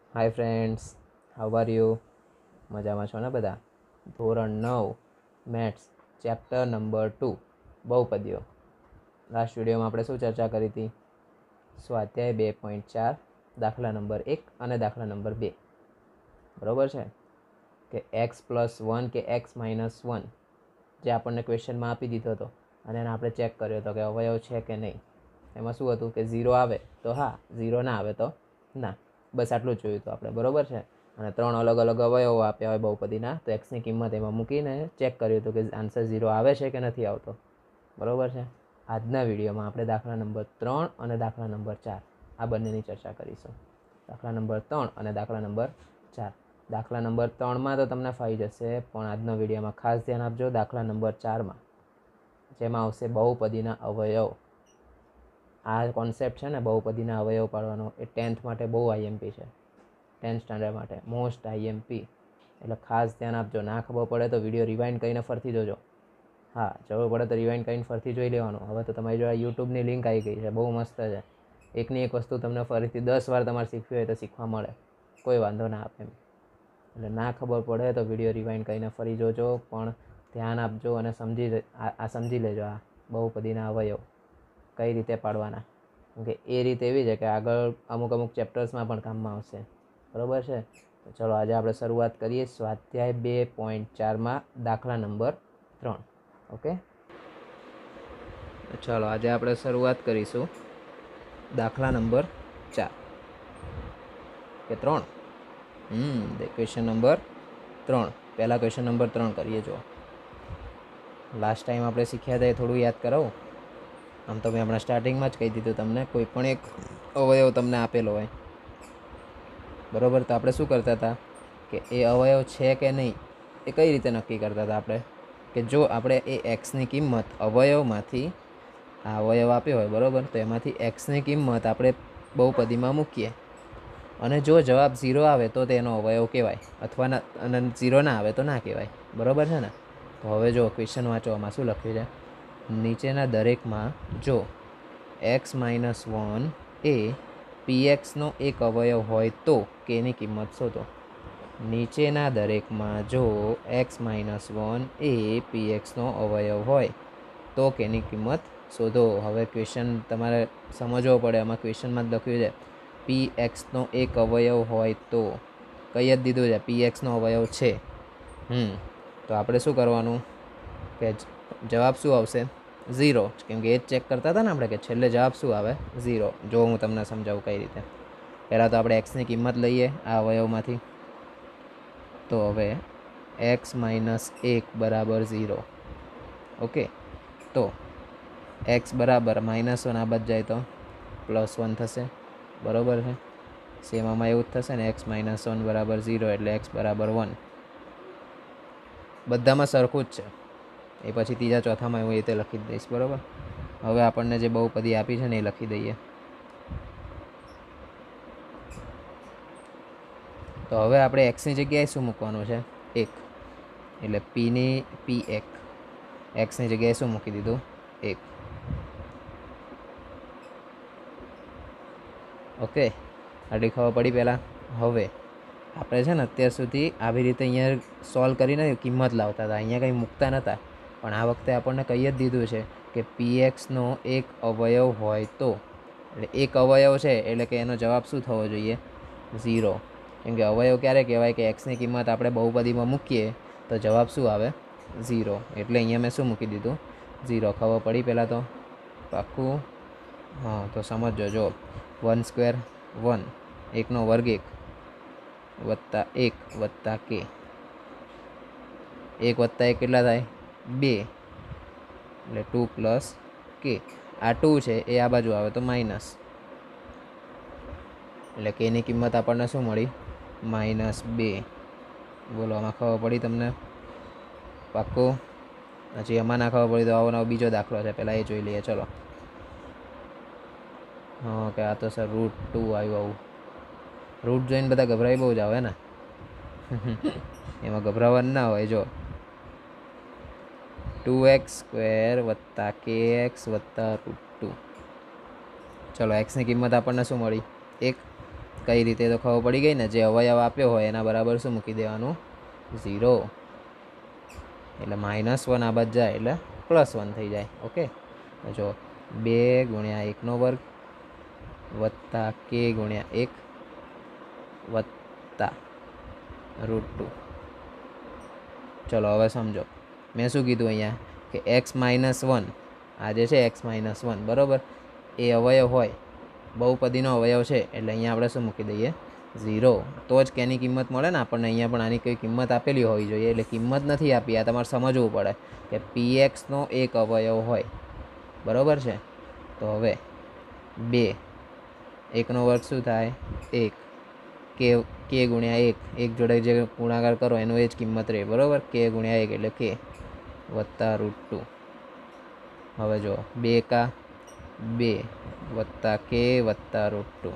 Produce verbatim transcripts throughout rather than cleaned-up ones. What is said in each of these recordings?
Hi friends, how are you? મજામાં છો ને બધા? ધોરણ નવ મેથ્સ ચેપ્ટર નંબર ટુ બહુપદીઓ. લાસ્ટ વિડીયોમાં આપણે શું ચર્ચા કરી હતી? સ્વાધ્યાય બે પોઈન્ટ ચાર દાખલા નંબર એક અને દાખલા નંબર બે. બરાબર છે કે એક્સ પ્લસ વન કે એક્સ માઇનસ વન જે આપણને ક્વેશ્ચનમાં આપી દીધો હતો અને એને આપણે ચેક કર્યો હતો કે અવયવ છે કે નહીં. એમાં શું હતું કે ઝીરો આવે તો હા, ઝીરો ના આવે તો ના. બસ આટલું જ જોયું હતું આપણે. બરાબર છે. અને ત્રણ અલગ અલગ અવયવો આપ્યા હોય બહુપદીના, તો એક્સની કિંમત એમાં મૂકીને ચેક કર્યું હતું કે આન્સર ઝીરો આવે છે કે નથી આવતો. બરાબર છે. આજના વિડીયોમાં આપણે દાખલા નંબર ત્રણ અને દાખલા નંબર ચાર આ બંનેની ચર્ચા કરીશું. દાખલા નંબર ત્રણ અને દાખલા નંબર ચાર. દાખલા નંબર ત્રણમાં તો તમને ફાવી જશે, પણ આજનો વિડીયોમાં ખાસ ધ્યાન આપજો દાખલા નંબર ચારમાં, જેમાં આવશે બહુપદીના અવયવ. આ કોન્સેપ્ટ છે ને બહુપદીના અવયવ પાડવાનો, એ ટેન્થ માટે બહુ આઈએમપી છે. ટેન્થ સ્ટાન્ડર્ડ માટે મોસ્ટ આઈએમપી. એટલે ખાસ ધ્યાન આપજો. ના ખબર પડે તો વિડીયો રિવાઇન્ડ કરીને ફરતી જોજો. હા, જરૂર પડે તો રિવાઇન્ડ કરીને ફરતી જોઈ લેવાનું. હવે તો તમારી જોડે યુટ્યુબની લિંક આવી ગઈ છે, બહુ મસ્ત છે. એકની એક વસ્તુ તમને ફરીથી દસ વાર તમારે શીખવી હોય તો શીખવા મળે, કોઈ વાંધો ના આપે એમ. એટલે ના ખબર પડે તો વિડીયો રિવાઇન્ડ કરીને ફરી જોજો, પણ ધ્યાન આપજો અને સમજી આ સમજી લેજો આ બહુપદીના અવયવ કઈ રીતે પાડવાના. કેમકે એ રીત એવી છે કે આગળ અમુક અમુક ચેપ્ટર્સમાં પણ કામમાં આવશે. બરાબર છે. તો ચલો આજે આપણે શરૂઆત કરીએ સ્વાધ્યાય બે પોઈન્ટ ચારમાં દાખલા નંબર ત્રણ. ઓકે, ચલો આજે આપણે શરૂઆત કરીશું દાખલા નંબર ચાર કે ત્રણ. હમ ક્વેશ્ચન નંબર ત્રણ. પહેલા ક્વેશ્ચન નંબર ત્રણ કરીએ. જો લાસ્ટ ટાઈમ આપણે શીખ્યા હતા એ થોડું યાદ કરાવું. આમ તો મેં હમણાં સ્ટાર્ટિંગમાં જ કહી દીધું તમને, કોઈ પણ એક અવયવ તમને આપેલો હોય, બરાબર, તો આપણે શું કરતા હતા કે એ અવયવ છે કે નહીં એ કઈ રીતે નક્કી કરતા હતા આપણે, કે જો આપણે એ એક્સની કિંમત અવયવમાંથી, આ અવયવ આપ્યો હોય બરાબર, તો એમાંથી એક્સની કિંમત આપણે બહુપદીમાં મૂકીએ અને જો જવાબ ઝીરો આવે તો તેનો અવયવ કહેવાય, અથવા ના અને ઝીરો ના આવે તો ના કહેવાય. બરાબર છે ને? તો હવે જો ક્વેશ્ચન વાંચવામાં શું લખ્યું છે. નીચેના દરેકમાં જો એક્સ માઇનસ વન એ પીએક્સનો એક અવયવ હોય તો કેની કિંમત શોધો. નીચેના દરેકમાં જો એક્સ માઇનસ વન એ પીએક્સનો અવયવ હોય તો કેની કિંમત શોધો. હવે ક્વેશ્ચન તમારે સમજવો પડે. આમાં ક્વેશ્ચનમાં જ લખ્યું છે પી એક્સનો એક અવયવ હોય તો. કઈ જ દીધું છે પી એક્સનો અવયવ છે. હમ તો આપણે શું કરવાનું કે જવાબ શું આવશે? ઝીરો. કેમ કે એ જ ચેક કરતા હતા ને આપણે કે છેલ્લે જવાબ શું આવે? ઝીરો. જો હું તમને સમજાવું કઈ રીતે. પહેલાં તો આપણે એક્સની કિંમત લઈએ આ અવયવમાંથી. તો હવે એક્સ માઇનસ એક બરાબર ઝીરો. ઓકે, તો એક્સ બરાબર માઇનસ વન આ બાદ જાય તો પ્લસ વન થશે. બરાબર છે. સેમ આમાં એવું જ થશે ને, એક્સ માઇનસ વન બરાબર ઝીરો એટલે એક્સ બરાબર વન. બધામાં સરખું જ છે. એ પછી ત્રીજા ચોથામાં હું એ રીતે લખી જ દઈશ. બરાબર. હવે આપણને જે બહુપદી આપી છે ને એ લખી દઈએ. તો હવે આપણે એક્સની જગ્યાએ શું મૂકવાનું છે? એક. એટલે પીની પી એક એક્સની જગ્યાએ શું મૂકી દીધું? એક. ઓકે, આટલી ખબર પડી પહેલાં. હવે આપણે છે ને અત્યાર સુધી આવી રીતે અહીંયા સોલ્વ કરીને કિંમત લાવતા હતા, અહીંયા કંઈ મૂકતા નહોતા. પણ આ વખતે આપણને કહી જ દીધું છે કે પી એક્સનો એક અવયવ હોય તો. એટલે એક અવયવ છે એટલે કે એનો જવાબ શું થવો જોઈએ? ઝીરો. કેમ કે અવયવ ક્યારે કહેવાય કે એક્સની કિંમત આપણે બહુપદીમાં મૂકીએ તો જવાબ શું આવે? ઝીરો. એટલે અહીંયા મેં શું મૂકી દીધું? ઝીરો. ખબર પડી પહેલાં તો? પાક્કું? હા, તો સમજો. જો વન સ્ક્વેર વન, એકનો વર્ગ એક, વત્તા એક વત્તા કે. એક વત્તા એક કેટલા થાય? બે. એટલે ટુ પ્લસ કે. આ ટુ છે એ આ બાજુ આવે તો માઇનસ. એટલે કેની કિંમત આપણને શું મળી? માઇનસ બે. બોલો, આમાં ખબર પડી તમને? પાક્કું? હજી આમાં ના ખબર પડી તો આવો નવો બીજો દાખલો છે, પહેલાં એ જોઈ લઈએ. ચલો. હા, કે આ તો સર રૂટ ટુ આવ્યું. આવું રૂટ જોઈને બધા ગભરાઈ બહુ જ આવે ને. એમાં ગભરાવાનું ના હોય. જો ટુ એક્સ સ્ક્વેર વત્તા કે એક્સ વત્તા રૂટ ટુ. ચલો, એક્સની કિંમત આપણને શું મળી? એક. કઈ રીતે તો ખબર પડી ગઈ ને, જે અવયવ આપ્યો હોય એના બરાબર શું મૂકી દેવાનું? ઝીરો. એટલે માઇનસ વન આ બાદ જાય એટલે પ્લસ વન થઈ જાય. ઓકે, જો બે ગુણ્યા એકનો વર્ગ વત્તા કે ગુણ્યા એક વત્તા રૂટ ટુ. ચલો હવે સમજો, મેં શું કીધું અહીંયા કે એક્સ માઇનસ વન, આ જે છે એક્સ માઇનસ વન બરાબર, એ અવયવ હોય, બહુપદીનો અવયવ છે, એટલે અહીંયા આપણે શું મૂકી દઈએ? ઝીરો. તો જ કેની કિંમત મળે ને આપણને. અહીંયા પણ આની કોઈ કિંમત આપેલી હોવી જોઈએ, એટલે કિંમત નથી આપી. આ તમારે સમજવું પડે કે પી એક્સનો એક અવયવ હોય, બરાબર છે. તો હવે બે એકનો વર્ગ શું થાય? એક. કે કે ગુણ્યા એક, એક જોડે જે ગુણાકાર કરો એનું એ જ કિંમત રહે, બરાબર. કે ગુણ્યા એક એટલે કે વત્તા રૂટ ટુ. હવે જો બે કા બે વત્તા કે વત્તા રૂટ ટુ.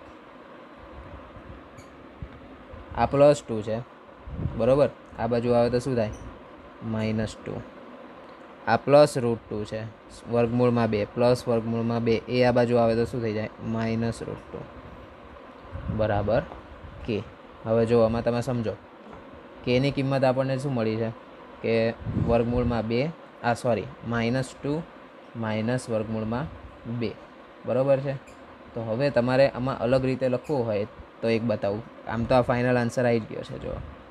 આ પ્લસ ટુ છે, બરાબર. આ બાજુ આવે તો શું થાય? Minus two. આ પ્લસ રૂટ ટુ છે, વર્ગમૂળમાં બે, પ્લસ વર્ગમૂળમાં બે, એ આ બાજુ આવે તો શું થઈ જાય? માઇનસ રૂટ ટુ બરાબર કે. હવે જો આમાં તમે સમજો, કેની કિંમત આપણને શું મળી છે કે વર્ગમૂળમાં બે, આ સોરી માઇનસ ટુ માઇનસ વર્ગમૂળમાં બે, બરાબર છે. તો હવે તમારે આમાં અલગ રીતે લખવું હોય તો એક બતાવું. આમ તો આ ફાઇનલ આન્સર આવી જ ગયો છે. જો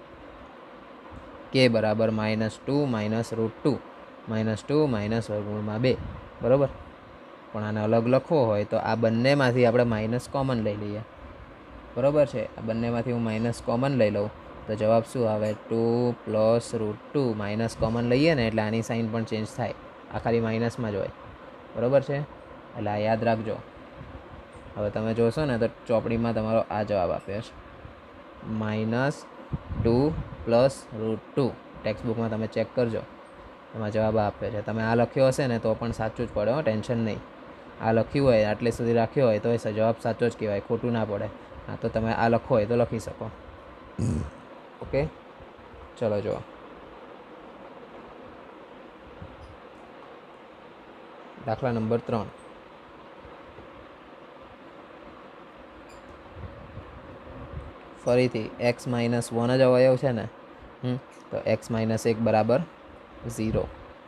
કે બરાબર minus two minus root two minus two minus વર્ગમૂળમાં બે, બરાબર. પણ આને અલગ લખવો હોય તો આ બંનેમાંથી આપણે માઇનસ કોમન લઈ લઈએ, બરાબર છે. આ બંનેમાંથી હું માઇનસ કોમન લઈ લઉં તો જવાબ શું આવે? Two plus root two. Minus common લઈએ ને એટલે આની સાઇન પણ ચેન્જ થાય, આ ખાલી માઇનસમાં જ હોય, બરાબર છે. એટલે આ યાદ રાખજો. હવે તમે જોશો ને તો ચોપડીમાં તમારો આ જવાબ આપ્યો છે, minus two plus root two. ટેક્સ્ટબુકમાં તમે ચેક કરજો, એમાં જવાબ આપ્યો છે. તમે આ લખ્યો હશે ને તો પણ સાચું જ પડે હો, ટેન્શન નહીં. આ લખ્યું હોય, આટલે સુધી રાખ્યો હોય તો એ જવાબ સાચો જ કહેવાય, ખોટું ના પડે. હા, તો તમે આ લખો હોય તો લખી શકો. ઓકે, ચલો જુઓ. દાખલા નંબર ત્રણ. ફરીથી એક્સ માઇનસ વન જ અવયવ છે ને, હમ તો એક્સ માઇનસ એક બરાબર ઝીરો.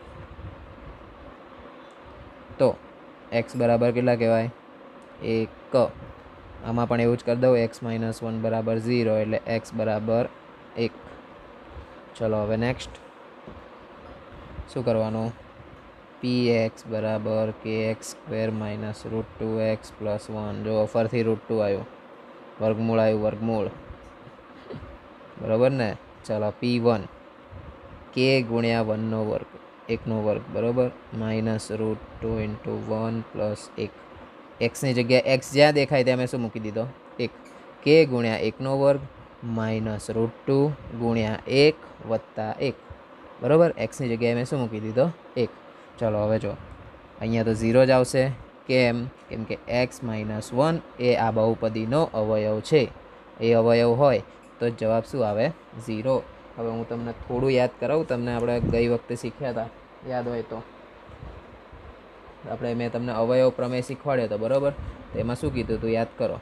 તો એક્સ બરાબર કેટલા કહેવાય? એક. આમાં પણ એવું જ કરી દઉં, એક્સ માઇનસ વન બરાબર ઝીરો એટલે એક્સ બરાબર એક. ચલો હવે નેક્સ્ટ શું કરવાનું? પી એક્સ બરાબર કે x square minus root two x plus one. જો ફરથી રૂટ ટુ આવ્યું, વર્ગમૂળ આવ્યું, વર્ગમૂળ, બરાબર ને. ચાલો પી વન કે ગુણ્યા વનનો વર્ગ, એકનો વર્ગ, બરાબર, minus root two into one plus એક. એક્સની જગ્યાએ એક્સ જ્યાં દેખાય ત્યાં મેં શું મૂકી દીધો? એક. કે ગુણ્યા એકનો વર્ગ માઇનસ રૂટ ટુ ગુણ્યા એક વત્તા એક, બરાબર. એક્સની જગ્યાએ મેં શું મૂકી દીધો? એક. ચલો હવે જો અહીંયા તો ઝીરો જ આવશે. કેમ? કેમ કે એક્સ માઇનસ વન એ આ બહુપદીનો અવયવ છે. એ અવયવ હોય તો જવાબ શું આવે? ઝીરો. હવે હું તમને થોડું યાદ કરાવું, તમને આપણે ગઈ વખતે શીખ્યા હતા, યાદ હોય તો. આપણે મેં તમને અવયવ પ્રમેય શીખવાડ્યો હતો, બરાબર. તો એમાં શું કીધું હતું યાદ કરો.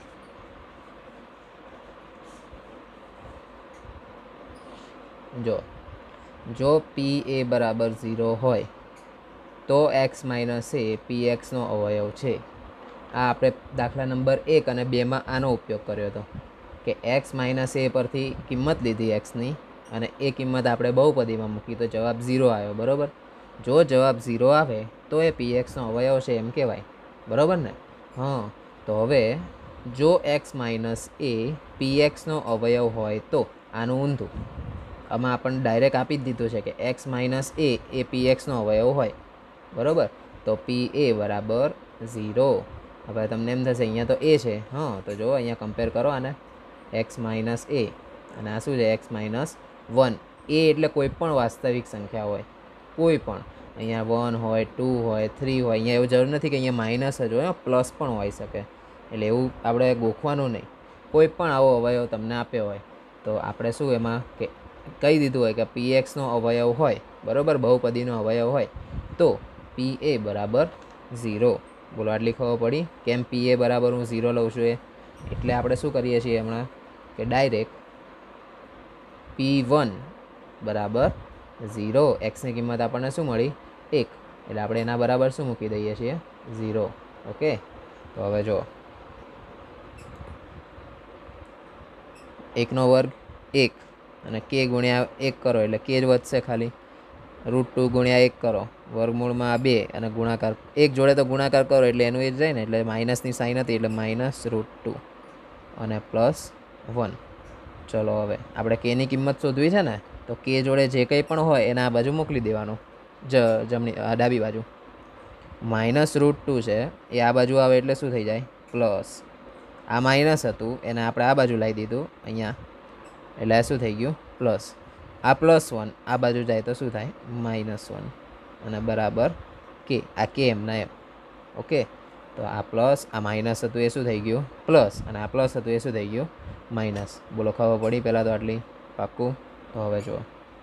જો જો પી એ બરાબર ઝીરો હોય તો એક્સ માઇનસ એ પી એક્સનો અવયવ છે. આ આપણે દાખલા નંબર એક અને બેમાં આનો ઉપયોગ કર્યો હતો કે એક્સ માઇનસ એ પરથી કિંમત લીધી એક્સની અને એ કિંમત આપણે બહુપદીમાં મૂકી તો જવાબ ઝીરો આવ્યો, બરાબર. જો જવાબ ઝીરો આવે તો એ પી એક્સનો અવયવ છે એમ કહેવાય, બરાબર ને. હા, તો હવે જો એક્સ માઇનસ એ પી એક્સનો અવયવ હોય તો આનું ઊંધું. આમાં આપણને ડાયરેક્ટ આપી જ દીધું છે કે એક્સ માઇનસ એ એ પી એક્સનો અવયવ હોય, બરાબર. તો પી એ બરાબર ઝીરો. હવે તમને એમ થશે અહીંયા તો એ છે, હા, તો જો અહીંયા કમ્પેર કરો આને, એક્સ માઇનસ એ અને આ શું છે? X minus one. એ એટલે કોઈ પણ વાસ્તવિક સંખ્યા હોય, કોઈ પણ. અહીંયા વન હોય, ટુ હોય, થ્રી હોય. અહીંયા એવું જરૂર નથી કે અહીંયા માઇનસ જ હોય, પ્લસ પણ હોઈ શકે. એટલે એવું આપણે ગોખવાનું નહીં. કોઈ પણ આવો અવયવ તમને આપ્યો હોય તો આપણે શું એમાં કે કહી દીધું હોય કે પી એક્સનો અવયવ હોય, બરાબર, બહુપદીનો અવયવ હોય તો પી એ બરાબર ઝીરો. બોલો, આટલી ખબર પડી કેમ પી એ બરાબર હું ઝીરો લઉં છું? એ એટલે આપણે શું કરીએ છીએ હમણાં કે ડાયરેક્ટ પી વન બરાબર ઝીરો, એક્સની કિંમત આપણને શું મળી એક, એટલે આપણે એના બરાબર શું મૂકી દઈએ છીએ ઝીરો. ઓકે, તો હવે જો એકનો વર્ગ એક અને કે ગુણ્યા એક કરો એટલે કે જ વધશે ખાલી. રૂટ ટુ ગુણ્યા એક કરો, વર્ગમૂળમાં બે અને ગુણાકાર એક જોડે તો ગુણાકાર કરો એટલે એનું એ જ જાય ને, એટલે માઇનસની સાઇન હતી એટલે માઇનસ રૂટ ટુ અને પ્લસ વન. ચલો હવે આપણે કેની કિંમત શોધવી છે ને, તો કે જોડે જે કંઈ પણ હોય એને આ બાજુ મોકલી દેવાનું, જ જમણી ડાબી બાજુ. માઇનસ રૂટ ટુ છે એ આ બાજુ આવે એટલે શું થઈ જાય પ્લસ. આ માઇનસ હતું એને આપણે આ બાજુ લાવી દીધું અહીંયા, એટલે શું થઈ ગયું પ્લસ. આ પ્લસ વન આ બાજુ જાય તો શું થાય માઇનસ વન અને બરાબર કે. આ કે એમના એમ. ઓકે, તો આ પ્લસ આ માઇનસ હતું એ શું થઈ ગયું પ્લસ, અને આ પ્લસ હતું એ શું થઈ ગયું માઇનસ. બોલો ખબર પડી પહેલાં તો આટલી પાક્કું. તો હવે જુઓ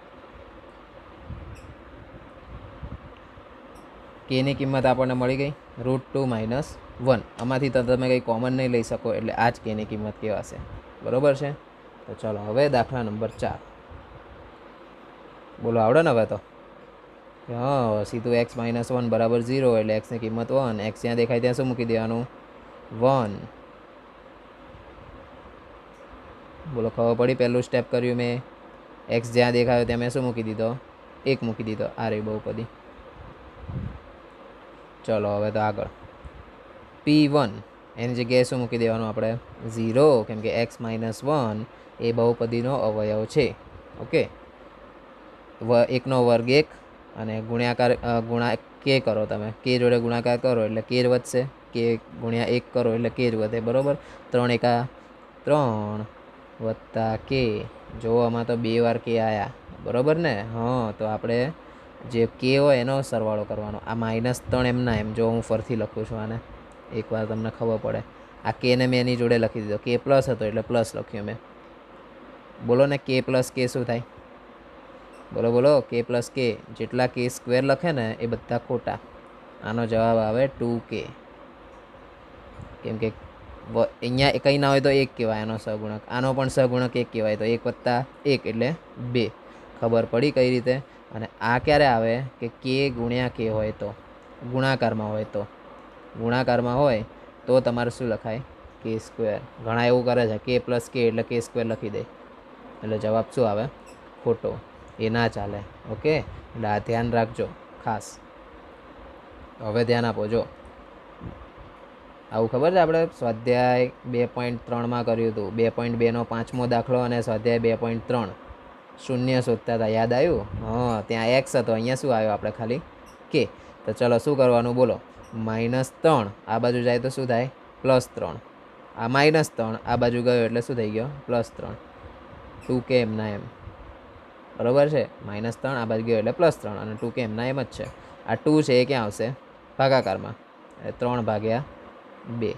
કેની કિંમત આપણને મળી ગઈ રૂટ ટુ માઇનસ વન. આમાંથી તો તમે કંઈ કોમન નહીં લઈ શકો એટલે આ જ કેની કિંમત કહેવાશે. બરાબર છે. તો ચાલો હવે દાખલા નંબર ચાર. બોલો આવડે ને હવે તો. હા, સીધું એક્સ માઇનસ વન બરાબર ઝીરો એટલે એક્સની કિંમત વન. એક્સ જ્યાં દેખાય ત્યાં શું મૂકી દેવાનું વન. બોલો ખબર પડી પહેલું સ્ટેપ કર્યું મેં. એક્સ જ્યાં દેખાયો ત્યાં મેં શું મૂકી દીધો એક મૂકી દીધો. આ રહી બહુપદી. ચલો હવે તો આગળ પી વન એની જગ્યાએ શું મૂકી દેવાનું આપણે ઝીરો, કેમ કે એક્સ માઇનસ વન એ બહુપદીનો અવયવ છે. ઓકે, એકનો વર્ગ એક અને ગુણ્યાકાર ગુણા કે કરો તમે, કે જોડે ગુણાકાર કરો એટલે કે જ વધશે. કે ગુણ્યા એક કરો એટલે કે જ વધે. બરાબર, ત્રણ એકા ત્રણ વત્તા કે. જો આમાં તો બે વાર કે આવ્યા. બરાબર ને. હા, તો આપણે જે કે હોય એનો સરવાળો કરવાનો. આ માઇનસ ત્રણ એમના એમ, જો હું ફરથી લખું છું આને એકવાર તમને ખબર પડે. આ કેને મેં એની જોડે લખી દીધો, કે પ્લસ હતો એટલે પ્લસ લખ્યું મેં. બોલો ને કે પ્લસ કે શું થાય બોલો બોલો. કે પ્લસ કે જેટલા કે સ્ક્વેર લખે ને એ બધા ખોટા. આનો જવાબ આવે ટુ કે. કેમ કે અહીંયા કંઈ ના હોય તો એક કહેવાય આનો સહગુણક. આનો પણ સહગુણક એક કહેવાય, તો એક વત્તા એક એટલે બે. ખબર પડી કઈ રીતે. અને આ ક્યારે આવે કે કે ગુણ્યા કે હોય તો, ગુણાકારમાં હોય તો. ગુણાકારમાં હોય તો તમારે શું લખાય કે સ્ક્વેર. ઘણા એવું કરે છે કે પ્લસ કે એટલે કે સ્ક્વેર લખી દે, એટલે જવાબ શું આવે ખોટો. એ ના ચાલે. ઓકે, એટલે આ ધ્યાન રાખજો ખાસ. હવે ધ્યાન આપો. જો આવું ખબર છે આપણે સ્વાધ્યાય બે પોઈન્ટ ત્રણમાં કર્યું હતું. બે પોઈન્ટ બેનો પાંચમો દાખલો અને સ્વાધ્યાય બે પોઈન્ટ ત્રણ શૂન્ય શોધતા હતા. યાદ આવ્યું? હા, ત્યાં એક્સ હતો, અહીંયા શું આવ્યો આપણે ખાલી કે. તો ચલો શું કરવાનું બોલો. માઇનસ ત્રણ આ બાજુ જાય તો શું થાય પ્લસ ત્રણ. આ માઇનસ ત્રણ આ બાજુ ગયો એટલે શું થઈ ગયો પ્લસ ત્રણ. ટુ કે એમના એમ. બરાબર છે. માઇનસ ત્રણ આ બાજુ ગયો એટલે પ્લસ ત્રણ અને ટુ કે એમના એમ જ છે. આ ટુ છે એ ક્યાં આવશે ભાગાકારમાં, એટલે ત્રણ ભાગ્યા બે.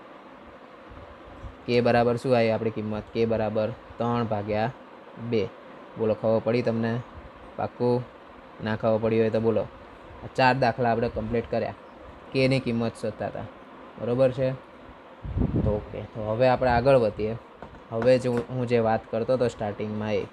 કે બરાબર શું આવી આપણી કિંમત કે બરાબર ત્રણ ભાગ્યા બે. બોલો ખબર પડી તમને પાક્કું? ના ખબર પડી હોય તો બોલો. આ ચાર દાખલા આપણે કમ્પ્લીટ કર્યા. કેની કિંમત શોધતા હતા. બરાબર છે. તો ઓકે, તો હવે આપણે આગળ વધીએ. હવે જે હું જે વાત કરતો હતો સ્ટાર્ટિંગમાં એ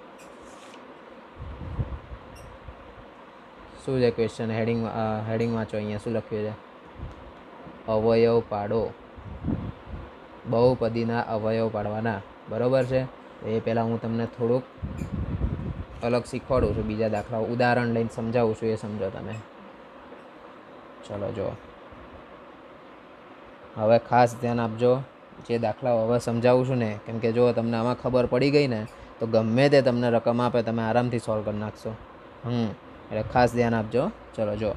શું છે ક્વેશ્ચન. હેડિંગ હેડિંગ વાંચો. અહીંયા શું લખ્યું છે અવયવ પાડો. બહુપદીના અવયવ પાડવાના. બરાબર છે. એ પહેલાં હું તમને થોડુંક અલગ શીખવાડું છું. બીજા દાખલાઓ ઉદાહરણ લઈને સમજાવું છું, એ સમજો તમે. ચલો જો હવે ખાસ ધ્યાન આપજો જે દાખલાઓ હવે સમજાવું છું ને, કેમ કે જો તમને આમાં ખબર પડી ગઈ ને તો ગમે તે તમને રકમ આપે તમે આરામથી સોલ્વ કરી નાખશો. હમ એટલે ખાસ ધ્યાન આપજો. ચલો જો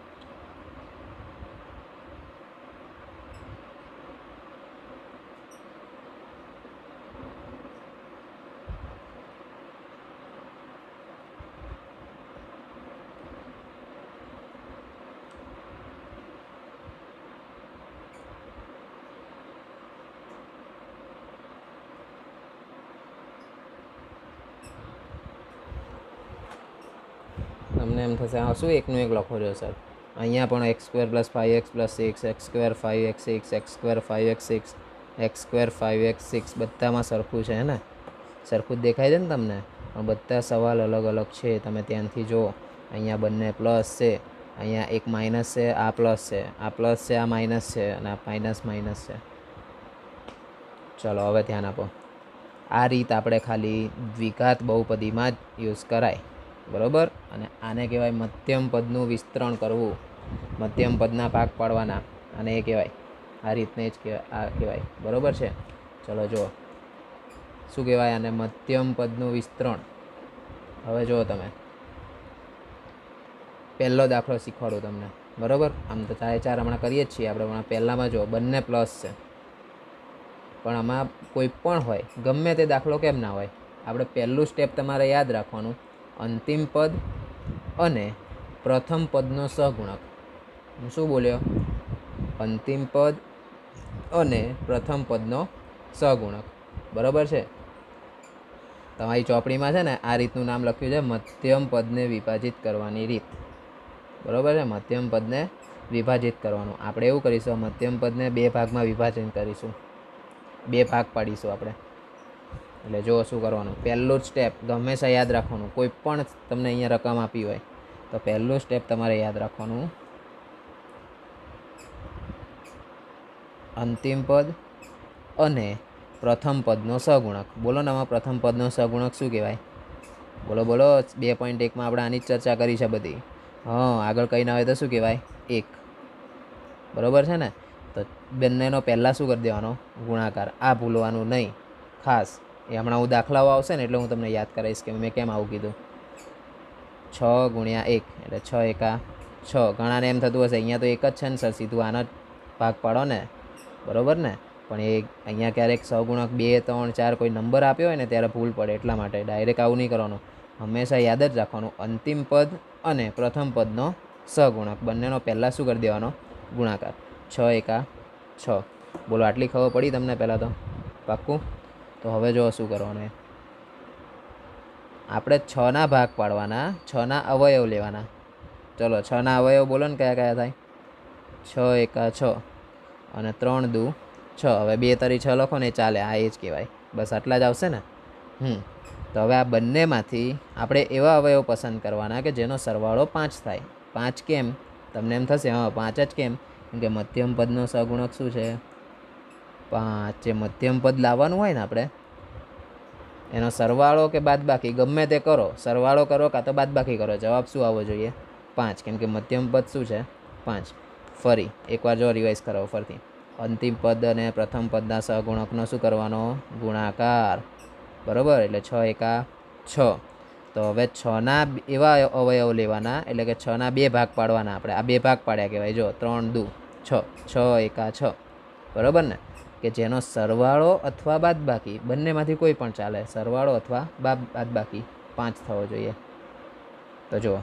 તમને એમ થશે હા શું એકનું એક લખો છો સર. અહીંયા પણ x square plus five x plus six, x square five x six, x square five x six, x square five x six બધામાં સરખું છે ને, સરખું જ દેખાય છે ને તમને, પણ બધા સવાલ અલગ અલગ છે. તમે ત્યાંથી જુઓ, અહીંયા બંને પ્લસ છે, અહીંયા એક માઇનસ છે, આ પ્લસ છે, આ પ્લસ છે, આ માઇનસ છે, અને આ માઇનસ માઇનસ છે. ચલો હવે ધ્યાન આપો. આ રીત આપણે ખાલી દ્વિઘાત બહુપદીમાં જ યુઝ કરાય, બરાબર. અને આને કહેવાય મધ્યમ પદનું વિસ્તરણ કરવું, મધ્યમ પદના ભાગ પાડવાના, અને એ કહેવાય આ રીતને જ કહેવાય, આ કહેવાય, બરાબર છે. ચલો જુઓ શું કહેવાય આને, મધ્યમ પદનું વિસ્તરણ. હવે જુઓ તમે, પહેલો દાખલો શીખવાડું તમને, બરાબર. આમ તો ચારે ચાર હમણાં કરીએ જ છીએ આપણે, પણ પહેલામાં જુઓ બંને પ્લસ છે, પણ આમાં કોઈ પણ હોય, ગમે તે દાખલો કેમ ના હોય, આપણે પહેલું સ્ટેપ તમારે યાદ રાખવાનું, અંતિમ પદ અને પ્રથમ પદનો સહગુણક. હું શું બોલ્યો? અંતિમ પદ અને પ્રથમ પદનો સહગુણક, બરાબર છે. તમારી ચોપડીમાં છે ને આ રીતનું નામ લખ્યું છે, મધ્યમ પદને વિભાજિત કરવાની રીત, બરાબર છે. મધ્યમ પદને વિભાજિત કરવાનું. આપણે એવું કરીશું, મધ્યમ પદને બે ભાગમાં વિભાજન કરીશું, બે ભાગ પાડીશું આપણે. એટલે જો શું કરવાનું, પહેલું જ સ્ટેપ હંમેશા યાદ રાખવાનું. કોઈ પણ તમને અહીંયા રકમ આપી હોય તો પહેલું સ્ટેપ તમારે યાદ રાખવાનું, અંતિમ પદ અને પ્રથમ પદનો સહગુણક. બોલો ને આમાં પ્રથમ પદનો સહગુણક શું કહેવાય? બોલો બોલો. બે પોઈન્ટ એકમાં આપણે આની જ ચર્ચા કરી છે બધી. હા, આગળ કંઈ ના હોય તો શું કહેવાય? એક, બરાબર છે ને. તો બંનેનો પહેલાં શું કરી દેવાનો? ગુણાકાર. આ ભૂલવાનું નહીં ખાસ. એ હમણાં હું દાખલાઓ આવશે ને એટલે હું તમને યાદ કરાવીશ કે મેં કેમ આવું કીધું. છ ગુણ્યા એક એટલે છ એકા છ. ઘણાને એમ થતું હશે અહીંયા તો એક જ છે ને સર, સીધું આનો જ ભાગ પાડો ને, બરાબર ને. પણ એ અહીંયા ક્યારેક સહગુણક બે ત્રણ ચાર કોઈ નંબર આપ્યો હોય ને ત્યારે ભૂલ પડે, એટલા માટે ડાયરેક્ટ આવું નહીં કરવાનું. હંમેશા યાદ જ રાખવાનું, અંતિમ પદ અને પ્રથમ પદનો સહગુણક બંનેનો પહેલાં શું કરી દેવાનો? ગુણાકાર. છ એકા છ. બોલો આટલી ખબર પડી તમને પહેલાં તો? પાક્કું? તો હવે જો શું કરવાનું, આપણે છના ભાગ પાડવાના, છના અવયવ લેવાના. ચલો છના અવયવ બોલો ને કયા કયા થાય? છ એકા છ અને ત્રણ દુ છ. હવે બે તરી છ લખો ને ચાલે, આ એ જ કહેવાય. બસ આટલા જ આવશે ને. હમ તો હવે આ બંનેમાંથી આપણે એવા અવયવ પસંદ કરવાના કે જેનો સરવાળો પાંચ થાય. પાંચ કેમ? તમને એમ થશે હા પાંચ જ કેમ? કેમ કે મધ્યમ પદનો સહગુણક શું છે? પાંચ. જે મધ્યમ પદ લાવવાનું હોય ને આપણે, એનો સરવાળો કે બાદબાકી ગમે તે કરો, સરવાળો કરો કાં તો બાદબાકી કરો, જવાબ શું આવવો જોઈએ? પાંચ. કેમ કે મધ્યમ પદ શું છે? પાંચ. ફરી એકવાર જો રિવાઇઝ કરાવો ફરથી. અંતિમ પદ અને પ્રથમ પદના સહગુણકનો શું કરવાનો? ગુણાકાર, બરાબર. એટલે છ એકા છ. તો હવે છના એવા અવયવ લેવાના, એટલે કે છના બે ભાગ પાડવાના આપણે. આ બે ભાગ પાડ્યા કહેવાય. જો ત્રણ દુ છ, છ એકા છ, બરાબર ને. કે જેનો સરવાળો અથવા બાદબાકી બંનેમાંથી કોઈ પણ ચાલે, સરવાળો અથવા બાદબાકી પાંચ થવો જોઈએ. તો જુઓ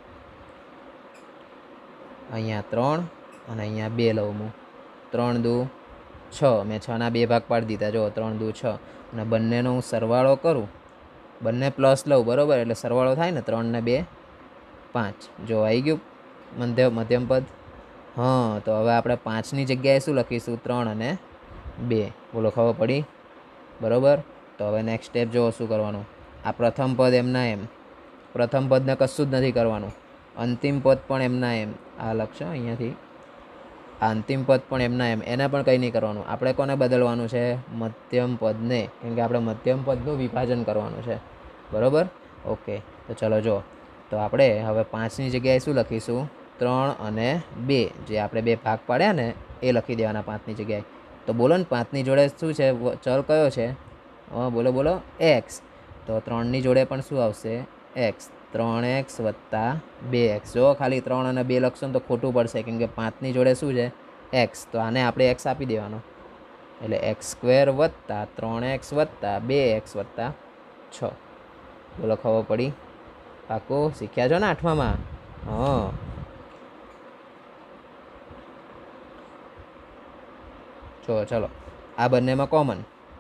અહીંયા ત્રણ અને અહીંયા બે લઉં હું. ત્રણ દુ છ, મેં છના બે ભાગ પાડી દીધા. જો ત્રણ દુ છ, અને બંનેનો હું સરવાળો કરું, બંને પ્લસ લઉં, બરાબર. એટલે સરવાળો થાય ને ત્રણ ને બે પાંચ. જો આવી ગયું મધ્ય મધ્યમ પદ. હા, તો હવે આપણે પાંચની જગ્યાએ શું લખીશું? ત્રણ અને બે. બોલો ખબર પડી? બરાબર. તો હવે નેક્સ્ટ સ્ટેપ જુઓ શું કરવાનું. આ પ્રથમ પદ એમના એમ, પ્રથમ પદને કશું જ નથી કરવાનું. અંતિમ પદ પણ એમના એમ, આ લખશો અહીંયાથી. આ અંતિમ પદ પણ એમના એમ, એને પણ કંઈ નહીં કરવાનું. આપણે કોને બદલવાનું છે? મધ્યમ પદને. કેમ કે આપણે મધ્યમ પદનું વિભાજન કરવાનું છે, બરાબર. ઓકે, તો ચલો જો. તો આપણે હવે પાંચની જગ્યાએ શું લખીશું? ત્રણ અને બે. જે આપણે બે ભાગ પાડ્યા ને એ લખી દેવાના પાંચની જગ્યાએ. તો બોલો ને પાંચની જોડે શું છે? ચલ કયો છે? હા બોલો બોલો, એક્સ. તો ત્રણની જોડે પણ શું આવશે? એક્સ. ત્રણ એક્સ વત્તા બે એક્સ. જો ખાલી ત્રણ અને બે લખશો ને તો ખોટું પડશે, કેમ કે પાંચની જોડે શું છે? એક્સ. તો આને આપણે એક્સ આપી દેવાનો. એટલે એક્સ સ્ક્વેર વત્તા ત્રણ એક્સ વત્તા બે એક્સ વત્તા છ. બોલો ખબર પડી? પાકું? શીખ્યા છો ને આઠમામાં? હા. જો ચલો, આ બંનેમાં કોમન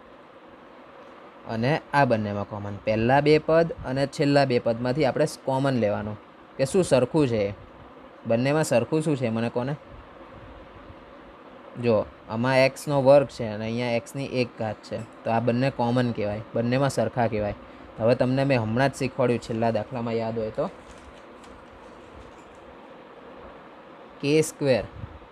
અને આ બંનેમાં કોમન. પહેલાં બે પદ અને છેલ્લા બે પદમાંથી આપણે કોમન લેવાનું કે શું સરખું છે. બંનેમાં સરખું શું છે મને કોને? જો આમાં એક્સનો વર્ગ છે અને અહીંયા એક્સની એક ઘાત છે, તો આ બંને કોમન કહેવાય, બંનેમાં સરખા કહેવાય. હવે તમને મેં હમણાં જ શીખવાડ્યું છેલ્લા દાખલામાં યાદ હોય તો, કે સ્ક્વેર,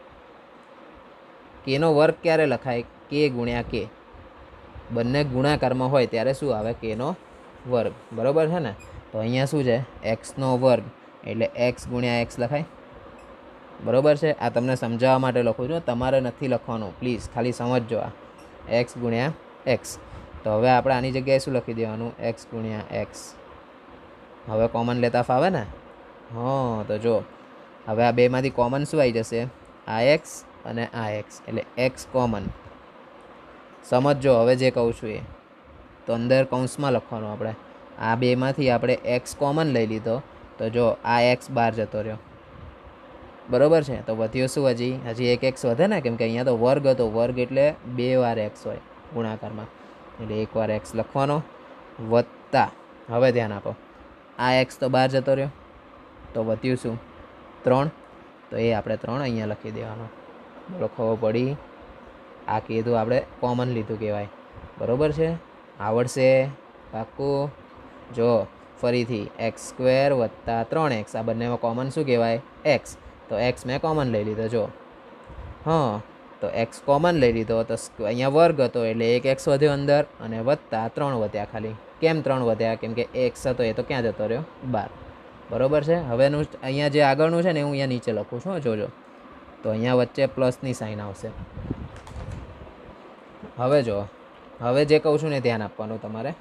કેનો વર્ગ ક્યારે લખાય? કે ગુણ્યા કે. બંને ગુણાકારમાં હોય ત્યારે શું આવે? કેનો વર્ગ. બરાબર છે ને? તો અહીંયા શું છે? એક્સનો વર્ગ એટલે એક્સ ગુણ્યા એક્સ લખાય. બરાબર છે? આ તમને સમજાવવા માટે લખું છું, તમારે નથી લખવાનું, પ્લીઝ ખાલી સમજજો. આ એક્સ ગુણ્યા એક્સ. તો હવે આપણે આની જગ્યાએ શું લખી દેવાનું? એક્સ ગુણ્યા એક્સ. હવે કોમન લેતા ફાવે ને? હા, તો જો હવે આ બેમાંથી કોમન શું આવી જશે? આ એક્સ અને આ એક્સ, એટલે એક્સ કોમન. સમજો હવે જે કહું છું એ. તો અંદર કૌંસમાં લખવાનું આપણે. આ બેમાંથી આપણે એક્સ કોમન લઈ લીધો, તો જો આ એક્સ બહાર જતો રહ્યો. બરાબર છે? તો વધ્યો શું? હજી હજી એક એક્સ વધે ને, કેમ કે અહીંયા તો વર્ગ હતો. વર્ગ એટલે બે વાર એક્સ હોય ગુણાકારમાં, એટલે એક વાર એક્સ લખવાનો વત્તા. હવે ધ્યાન આપો, આ એક્સ તો બહાર જતો રહ્યો, તો વધ્યું શું? ત્રણ. તો એ આપણે ત્રણ અહીંયા લખી દેવાનો. બોલો, ખબર પડી? આ કીધું આપણે કોમન લીધું કહેવાય. બરાબર છે? આવડશે પાક્કું? જો ફરીથી એક્સ સ્ક્વેર વત્તા ત્રણ એક્સ, આ બંનેમાં કોમન શું કહેવાય? એક્સ. તો એક્સ મેં કોમન લઈ લીધો. જો હા, તો એક્સ કોમન લઈ લીધો, તો અહીંયા વર્ગ હતો એટલે એક એક્સ વધ્યો અંદર, અને વત્તા ત્રણ વધ્યા ખાલી. કેમ ત્રણ વધ્યા? કેમ કે એક્સ હતો એ તો ક્યાં જતો રહ્યો? બાર. બરાબર છે? હવેનું અહીંયા જે આગળનું છે ને, હું અહીંયા નીચે લખું છું, જોજો. તો અહીંયા વચ્ચે પ્લસની સાઇન આવશે. હવે જો, હવે જે કહું છું ને ધ્યાન આપવાનું તમારે.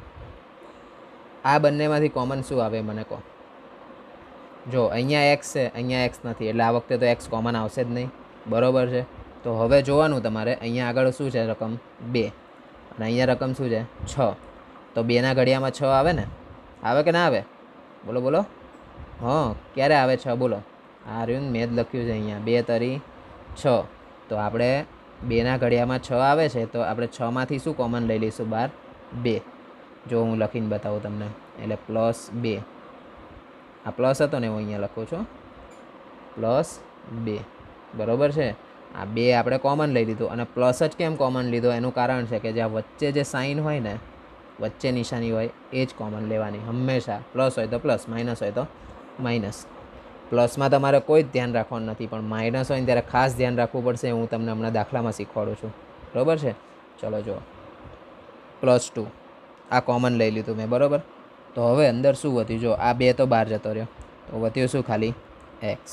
આ બંનેમાંથી કોમન શું આવે મને કહો? જો અહીંયા એક્સ છે, અહીંયા એક્સ નથી, એટલે આ વખતે તો એક્સ કોમન આવશે જ નહીં. બરાબર છે? તો હવે જોવાનું તમારે, અહીંયા આગળ શું છે? રકમ બે, અને અહીંયા રકમ શું છે? છ. તો બેના ઘડિયામાં છ આવે ને? આવે કે ના આવે? બોલો બોલો. હા, ક્યારે આવે છ? બોલો. આ રહ્યું મેં જ લખ્યું છે અહીંયા, બે તરી છ. તો આપણે બેના ઘડિયામાં છ આવે છે, તો આપણે છમાંથી શું કોમન લઈ લઈશું? બાર. બે. જો હું લખીને બતાવું તમને, એટલે પ્લસ બે. આ પ્લસ હતો ને, હું અહીંયા લખું છું પ્લસ બે. બરાબર છે? આ બે આપણે કોમન લઈ લીધું, અને પ્લસ જ કેમ કોમન લીધો? એનું કારણ છે કે જ્યાં વચ્ચે જે સાઇન હોય ને, વચ્ચે નિશાની હોય, એ જ કોમન લેવાની હંમેશા. પ્લસ હોય તો પ્લસ, માઇનસ હોય તો માઇનસ. પ્લસમાં તમારે કોઈ જ ધ્યાન રાખવાનું નથી, પણ માઇનસ હોય ને ત્યારે ખાસ ધ્યાન રાખવું પડશે. હું તમને હમણાં દાખલામાં શીખવાડું છું. બરાબર છે? ચલો જુઓ, પ્લસ ટુ આ કોમન લઈ લીધું મેં. બરાબર? તો હવે અંદર શું વધ્યું? જો આ બે તો બહાર જતો રહ્યો, તો વધ્યું શું? ખાલી એક્સ.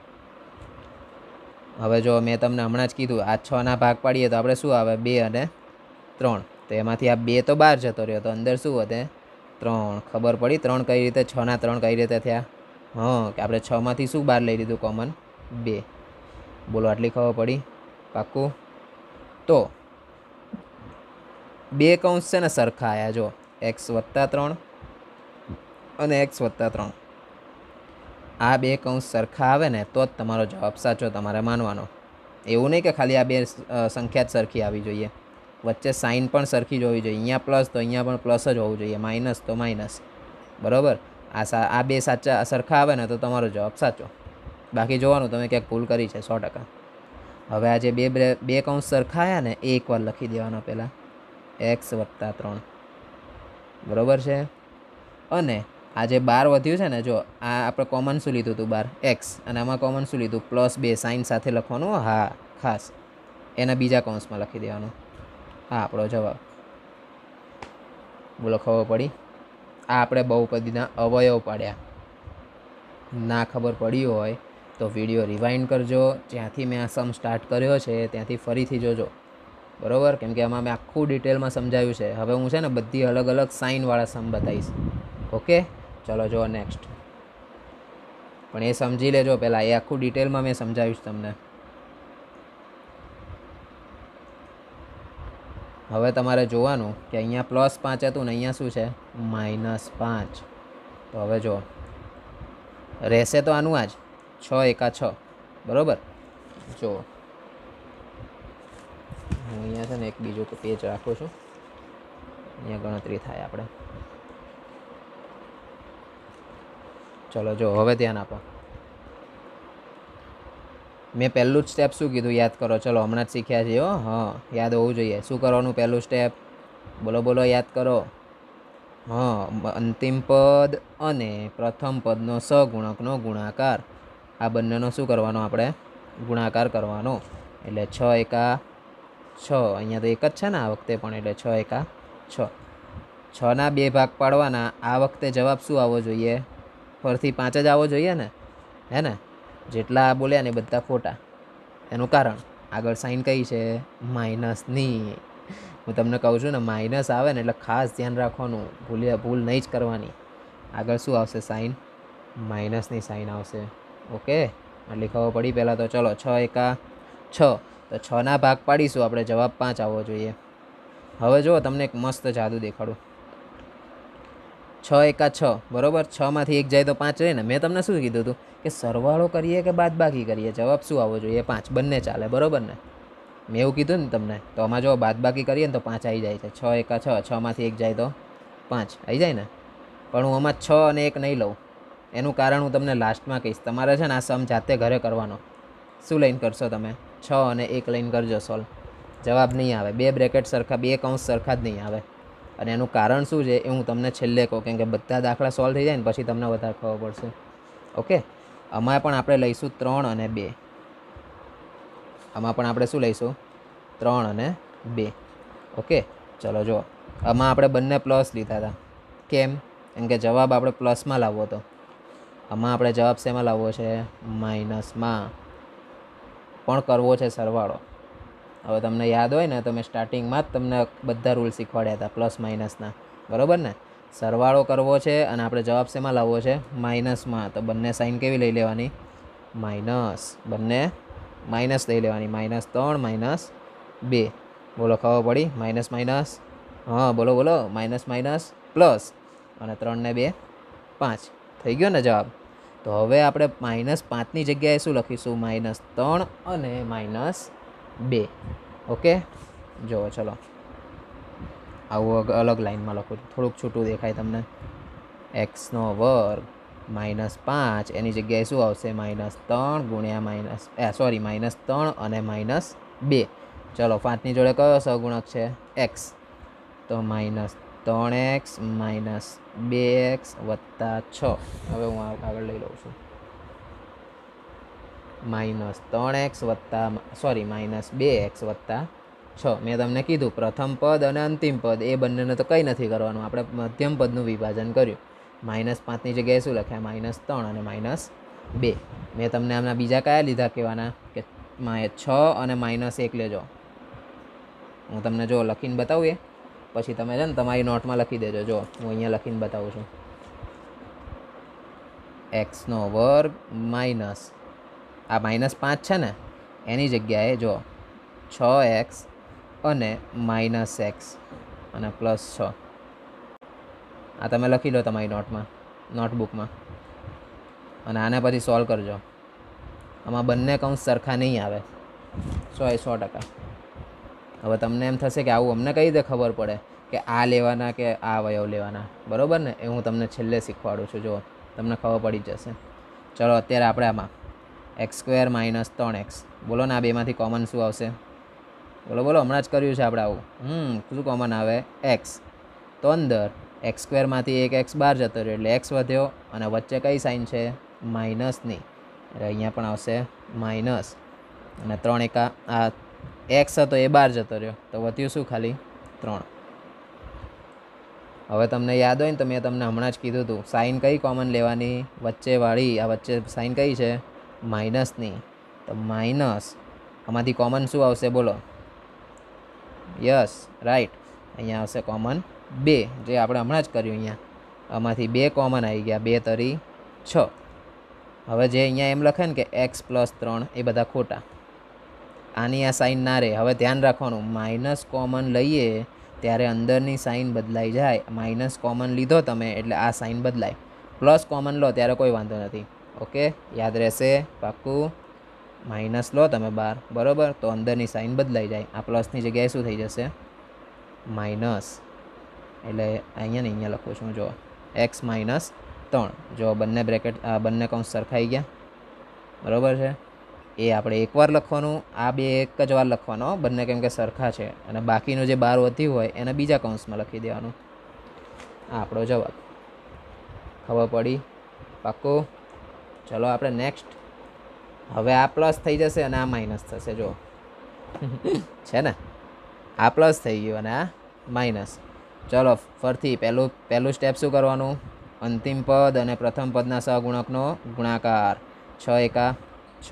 હવે જો મેં તમને હમણાં જ કીધું, આ છના ભાગ પાડીએ તો આપણે શું આવે? બે અને ત્રણ. તો એમાંથી આ બે તો બહાર જતો રહ્યો, તો અંદર શું વધે? ત્રણ. ખબર પડી? ત્રણ કઈ રીતે? છના ત્રણ કઈ રીતે થયા? હા, કે આપણે છમાંથી શું બહાર લઈ લીધું કોમન? બે. બોલો, આટલી ખબર પડી? પાક્કું? તો બે કૌંસ છે ને સરખા આવ્યા. જો એક્સ વત્તા ત્રણ અને એક્સ વત્તા ત્રણ, આ બે કૌંસ સરખા આવે ને તો જ તમારો જવાબ સાચો તમારે માનવાનો. એવું નહીં કે ખાલી આ બે સંખ્યા જ સરખી આવી જોઈએ, વચ્ચે સાઇન પણ સરખી જ હોવી જોઈએ. અહીંયા પ્લસ તો અહીંયા પણ પ્લસ જ હોવું જોઈએ, માઇનસ તો માઇનસ. બરાબર? આ સા આ બે સાચા સરખા આવે ને તો તમારો જવાબ સાચો. બાકી જોવાનું તમે ક્યાંક ભૂલ કરી છે, સો ટકા. હવે આ જે બે બે કૌંસ સરખા આવ્યા ને, એ એકવાર લખી દેવાનો પહેલાં, એક્સ વત્તા ત્રણ. બરાબર છે? અને આ જે બાર વધ્યું છે ને, જો આ આપણે કોમન શું લીધું હતું? બાર એક્સ. અને આમાં કોમન શું લીધું? પ્લસ બે. સાઇન સાથે લખવાનું. હા, ખાસ એના બીજા કૌંસમાં લખી દેવાનું. હા, આપણો જવાબ. બોલો, ખબર પડી? આ આપણે બહુપદીના અવયવ પાડ્યા. ના ખબર પડી હોય તો વિડીયો રિવાઇન્ડ કરજો, જ્યાંથી મેં આ સમ સ્ટાર્ટ કર્યો છે ત્યાંથી ફરીથી જોજો. બરાબર? કેમ કે આમાં મેં આખું ડિટેલમાં સમજાવ્યું છે. હવે હું છે ને બધી અલગ અલગ સાઇનવાળા સમ બતાવીશ. ઓકે, ચલો જો નેક્સ્ટ. પણ એ સમજી લેજો પહેલાં, એ આખું ડિટેલમાં મેં સમજાવીશ તમને. હવે તમારે જોવાનું કે અહીંયા પ્લસ પાંચ હતું ને, અહીંયા શું છે? માઇનસ પાંચ. તો હવે જો રહેશે તો આનું આ જ છ એકા છ. બરાબર? જો હું અહીંયા છે ને એક બીજું પેજ રાખું છું, અહીંયા ગણતરી થાય આપણે. ચલો જો હવે ધ્યાન આપો. મેં પહેલું જ સ્ટેપ શું કીધું યાદ કરો, ચલો હમણાં જ શીખ્યા છીએ. હો હા, યાદ હોવું જોઈએ. શું કરવાનું પહેલું સ્ટેપ? બોલો બોલો, યાદ કરો. હા, અંતિમ પદ અને પ્રથમ પદનો સહગુણકનો ગુણાકાર, આ બંનેનો શું કરવાનો આપણે? ગુણાકાર કરવાનો. એટલે છ એકા છ, અહીંયા તો એક જ છે ને આ વખતે પણ, એટલે છ એકા છ. છના બે ભાગ પાડવાના. આ વખતે જવાબ શું આવવો જોઈએ? ફરથી પાંચ જ આવવો જોઈએ ને, હે ને? જેટલા બોલ્યા ને બધા ખોટા. એનું કારણ આગળ સાઈન કઈ છે? માઇનસની. હું તમને કહું છું ને, માઇનસ આવે ને એટલે ખાસ ધ્યાન રાખવાનું, ભૂલ્યા ભૂલ નહીં જ કરવાની. આગળ શું આવશે? સાઈન માઇનસની સાઈન આવશે. ઓકે, એટલે ખબર પડી પહેલાં તો. ચલો, છ એકા છ, તો છના ભાગ પાડીશું આપણે, જવાબ પાંચ આવવો જોઈએ. હવે જુઓ, તમને એક મસ્ત જાદુ દેખાડું. છ એકા છ, બરાબર. છમાંથી એક જાય તો પાંચ રહે ને. મેં તમને શું કીધું હતું કે સરવાળો કરીએ કે બાદબાકી કરીએ, જવાબ શું આવવો જોઈએ? પાંચ. બંને ચાલે, બરાબર ને? મેં એવું કીધું ને તમને. તો આમાં જો બાદબાકી કરીએ ને તો પાંચ આવી જાય છે. છ એકા છ, છમાંથી એક જાય તો પાંચ આવી જાય ને. પણ હું આમાં છ અને એક નહીં લઉં. એનું કારણ હું તમને લાસ્ટમાં કહીશ. તમારે છે ને આ સમ જાતે ઘરે કરવાનો. શું લઈને કરશો તમે? છ અને એક લઈને કરજો સોલ્વ. જવાબ નહીં આવે. બે બ્રેકેટ સરખા, બે કૌંસ સરખા જ નહીં આવે. અને એનું કારણ શું છે એ હું તમને છેલ્લે કહું, કેમ કે બધા દાખલા સોલ્વ થઈ જાય ને પછી તમને વધારે ખબર પડશે. ઓકે, આમાં પણ આપણે લઈશું ત્રણ અને બે. આમાં પણ આપણે શું લઈશું? ત્રણ અને બે. ઓકે, ચલો જુઓ. આમાં આપણે બંને પ્લસ લીધા હતા. કેમ? કેમ કે જવાબ આપણે પ્લસમાં લાવવો હતો. આમાં આપણે જવાબ શેમાં લાવવો છે? માઇનસમાં. પણ કરવો છે સરવાળો. હવે તમને યાદ હોય ને તો મેં સ્ટાર્ટિંગમાં જ તમને બધા રૂલ શીખવાડ્યા હતા પ્લસ માઇનસના, બરાબર ને? સરવાળો કરવો છે અને આપણે જવાબ શેમાં લાવવો છે? માઇનસમાં. તો બંને સાઈન કેવી લઈ લેવાની? માઇનસ. બંને માઇનસ લઈ લેવાની. માઇનસ ત્રણ, માઇનસ બે. બોલો, ખબર પડી? માઇનસ માઇનસ, હા બોલો બોલો. માઇનસ માઇનસ પ્લસ, અને ત્રણ ને બે પાંચ. થઈ ગયો ને જવાબ? તો હવે આપણે માઇનસ પાંચની જગ્યાએ શું લખીશું? માઇનસ ત્રણ અને માઇનસ બે. ઓકે, જુઓ ચલો, આવું અલગ લાઈનમાં લખું છું, થોડુંક છૂટું દેખાય તમને. એક્સનો વર્ગ માઇનસ પાંચ, એની જગ્યાએ શું આવશે? માઇનસ ત્રણ ગુણ્યા માઇનસ એ સોરી માઇનસ ત્રણ અને માઇનસ બે. ચલો, પાંચની જોડે કયો સહગુણક છે? એક્સ. તો માઇનસ ત્રણ એક્સ માઇનસ બે એક્સ વત્તા છ. હવે હું આગળ લઈ લઉં છું. માઇનસ ત્રણ એક્સ વત્તા સોરી માઇનસ બે એક્સ વત્તા છ. મેં તમને કીધું પ્રથમ પદ અને અંતિમ પદ એ બંનેને તો કંઈ નથી કરવાનું, આપણે મધ્યમ પદનું વિભાજન કર્યું. માઇનસ પાંચની જગ્યાએ શું લખ્યા? માઇનસ ત્રણ અને માઇનસ બે. મેં તમને આમના બીજા કયા લીધા કહેવાના? કે છ અને માઇનસ એક લેજો. હું તમને જો લખીને બતાવું, એ પછી તમે છે ને તમારી નોટમાં લખી દેજો. જો હું અહીંયા લખીને બતાવું છું. એક્સનો વર્ગ માઇનસ આ માઇનસ પાંચ છે ને, એની જગ્યાએ જો છ એક્સ અને માઇનસ એક્સ અને પ્લસ છ. આ તમે લખી લો તમારી નોટમાં, નોટબુકમાં. અને આને પછી સોલ્વ કરજો. આમાં બંને કૌંસ સરખા નહીં આવે, સો એ સો ટકા. હવે તમને એમ થશે કે આવું અમને કઈ રીતે ખબર પડે કે આ લેવાના કે આ અવયવ લેવાના? બરાબર ને? એ હું તમને છેલ્લે શીખવાડું છું. જો તમને ખબર પડી જશે. ચલો, અત્યારે આપણે આમાં એક્સ સ્ક્વેર માઇનસ ત્રણ એક્સ. બોલો ને, આ બેમાંથી કોમન શું આવશે? બોલો બોલો, હમણાં જ કર્યું છે આપણે આવું. હમ શું કોમન આવે? એક્સ. તો અંદર એક્સ સ્ક્વેરમાંથી એક એક્સ બહાર જતો રહ્યો એટલે એક્સ વધ્યો, અને વચ્ચે કઈ સાઈન છે? માઇનસની. એટલે અહીંયા પણ આવશે માઇનસ. અને ત્રણ એકા આ એક્સ હતો એ બહાર જતો રહ્યો, તો વધ્યું શું? ખાલી ત્રણ. હવે તમને યાદ હોય ને તો મેં તમને હમણાં જ કીધું હતું, સાઈન કઈ કોમન લેવાની? વચ્ચેવાળી. આ વચ્ચે સાઈન કઈ છે? માઇનસની. તો માઇનસ, આમાંથી કોમન શું આવશે? બોલો. Yes, right. અહીંયા આવશે કોમન બે, જે આપણે હમણાં જ કર્યું. અહીંયા આમાંથી બે કોમન આવી ગયા. બે તરી છ. હવે જે અહીંયા એમ લખે ને કે એક્સ પ્લસ ત્રણ, એ બધા ખોટા. આની આ સાઈન ના રહે. હવે ધ્યાન રાખવાનું, માઇનસ કોમન લઈએ ત્યારે અંદરની સાઈન બદલાઈ જાય. માઇનસ કોમન લીધો તમે એટલે આ સાઈન બદલાય. પ્લસ કોમન લો ત્યારે કોઈ વાંધો નથી. ઓકે, યાદ રહેશે? પાક્કું? માઇનસ લો તમે બાર, બરાબર, તો અંદરની સાઈન બદલાઈ જાય. આ પ્લસની જગ્યાએ શું થઈ જશે? માઇનસ. એટલે અહીંયા ને અહીંયા લખું છું. જો એક્સ માઇનસ ત્રણ. જો બંને બ્રેકેટ બંને કૌંસ સરખાઈ ગયા, બરાબર છે? એ આપણે એકવાર લખવાનું, આ બે એક જ વાર લખવાનો બંને, કેમ કે સરખા છે. અને બાકીનું જે બાર વધ્યું હોય એને બીજા કૌંસમાં લખી દેવાનું. આ આપણો જવાબ. ખબર પડી? પાક્કું? ચલો આપણે નેક્સ્ટ. હવે આ પ્લસ થઈ જશે અને આ માઇનસ થશે. જો છે ને, આ પ્લસ થઈ ગયું અને આ માઇનસ. ચલો ફરીથી પહેલું પહેલું સ્ટેપ શું કરવાનું? અંતિમ પદ અને પ્રથમ પદના સહગુણકનો ગુણાકાર. છ એકા છ,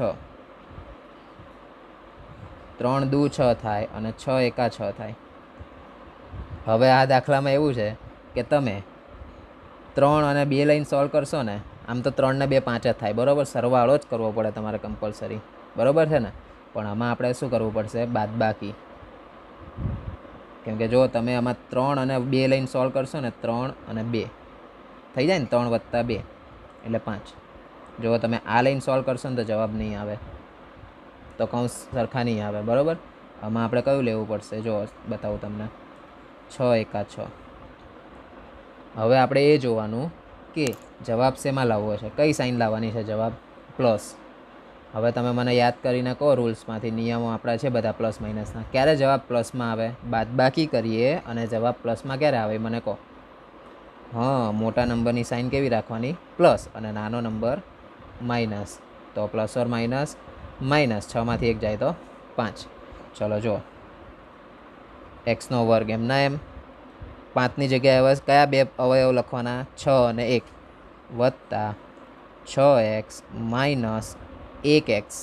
ત્રણ દુ છ થાય અને છ એકા છ થાય. હવે આ દાખલામાં એવું છે કે તમે ત્રણ અને બે લાઈન સોલ્વ કરશો ને, આમ તો ત્રણ ને બે પાંચ જ થાય, બરાબર? સરવાળો જ કરવો પડે તમારે કમ્પલસરી, બરાબર છે ને? પણ આમાં આપણે શું કરવું પડશે? બાદબાકી. કેમ કે જો તમે આમાં ત્રણ અને બે લાઈન સોલ્વ કરશો ને, ત્રણ અને બે થઈ જાય ને, ત્રણ વત્તા બે એટલે પાંચ. જો તમે આ લાઈન સોલ્વ કરશો ને તો જવાબ નહીં આવે, તો કૌંસ સરખા નહીં આવે, બરાબર? આમાં આપણે કયું લેવું પડશે? જો બતાવું તમને. છ એકા છ. હવે આપણે એ જોવાનું કે જવાબ શેમાં લાવવો છે, કઈ સાઈન લાવવાની છે? જવાબ પ્લસ. હવે તમે મને યાદ કરીને કહો, રૂલ્સમાંથી નિયમો આપણા છે બધા પ્લસ માઇનસના. ક્યારે જવાબ પ્લસમાં આવે? બાદબાકી કરીએ અને જવાબ પ્લસમાં ક્યારે આવે મને કહો. હા, મોટા નંબરની સાઈન કેવી રાખવાની? પ્લસ. અને નાનો નંબર માઇનસ. તો પ્લસ ઓર માઇનસ? માઇનસ. છમાંથી એક જાય તો પાંચ. ચલો જો, એક્સનો વર્ગ એમના એમ. પાંચની જગ્યાએ હવે કયા બે અવયવ લખવાના? છ અને એક. વત્તા છ એક્સ માઇનસ એક એક્સ.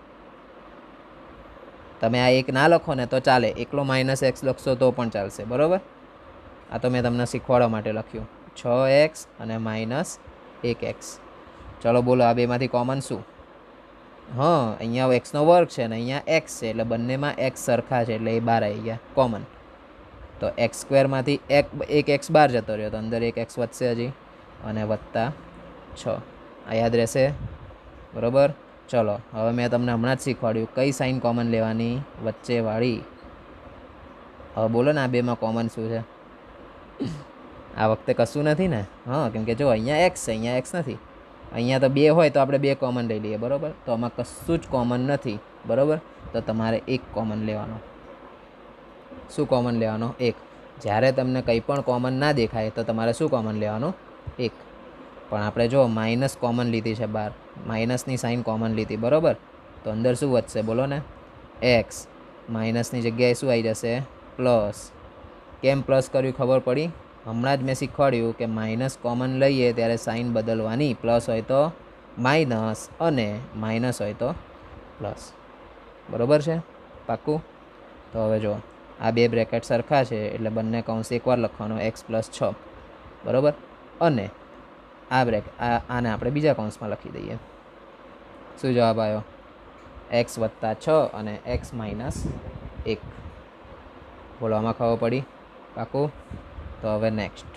તમે આ એક ના લખો ને તો ચાલે, એકલો માઇનસ એક્સ લખશો તો પણ ચાલશે, બરાબર? આ તો મેં તમને શીખવાડવા માટે લખ્યું. છ એક્સ અને માઇનસ એક એક્સ. ચલો બોલો, આ બેમાંથી કોમન શું? હા, અહીંયા એક્સનો વર્ગ છે ને અહીંયા એક્સ છે, એટલે બંનેમાં એક્સ સરખા છે, એટલે એ બાર આવી ગયા કોમન. તો એક્સ સ્ક્વેરમાંથી એક એક એક્સ બાર જતો રહ્યો, તો અંદર એક એક્સ વધશે હજી, અને વત્તા છ. આ યાદ રહેશે, બરાબર? ચલો હવે મેં તમને હમણાં જ શીખવાડ્યું કઈ સાઈન કોમન લેવાની? વચ્ચેવાળી. હવે બોલો ને, આ બેમાં કોમન શું છે? આ વખતે કશું નથી ને? હા, કેમ કે જો અહીંયા એક્સ છે, અહીંયા એક્સ નથી. અહીંયા તો બે હોય તો આપણે બે કોમન લઈ લઈએ, બરાબર? તો આમાં કશું જ કોમન નથી, બરાબર? તો તમારે એક કોમન લેવાનો. શું કોમન લેવાનો? એક. જ્યારે તમને કંઈ પણ કોમન ના દેખાય તો તમારે શું કોમન લેવાનું? એક. પણ આપણે જો માઇનસ કોમન લીધી છે બાર, માઇનસની સાઈન કોમન લીધી, બરાબર? તો અંદર શું વધશે બોલો ને? એક્સ. માઇનસની જગ્યાએ શું આવી જશે? પ્લસ. કેમ પ્લસ કર્યું ખબર પડી? હમણાં જ મેં શીખવાડ્યું કે માઇનસ કોમન લઈએ ત્યારે સાઈન બદલવાની. પ્લસ હોય તો માઇનસ અને માઇનસ હોય તો પ્લસ, બરાબર છે? પાક્કું? તો હવે જો, આ બે બ્રેકેટ સરખા છે એટલે બંને કૌંસ એકવાર લખવાનો, એક્સ પ્લસ છ, બરાબર? અને આ બ્રેક આ આને આપણે બીજા કૌંસમાં લખી દઈએ. શું જવાબ આવ્યો? એક્સ વત્તા છ અને એક્સ માઇનસ એક. બોલો, આમાં ખબર પડી? પાકું? તો હવે નેક્સ્ટ.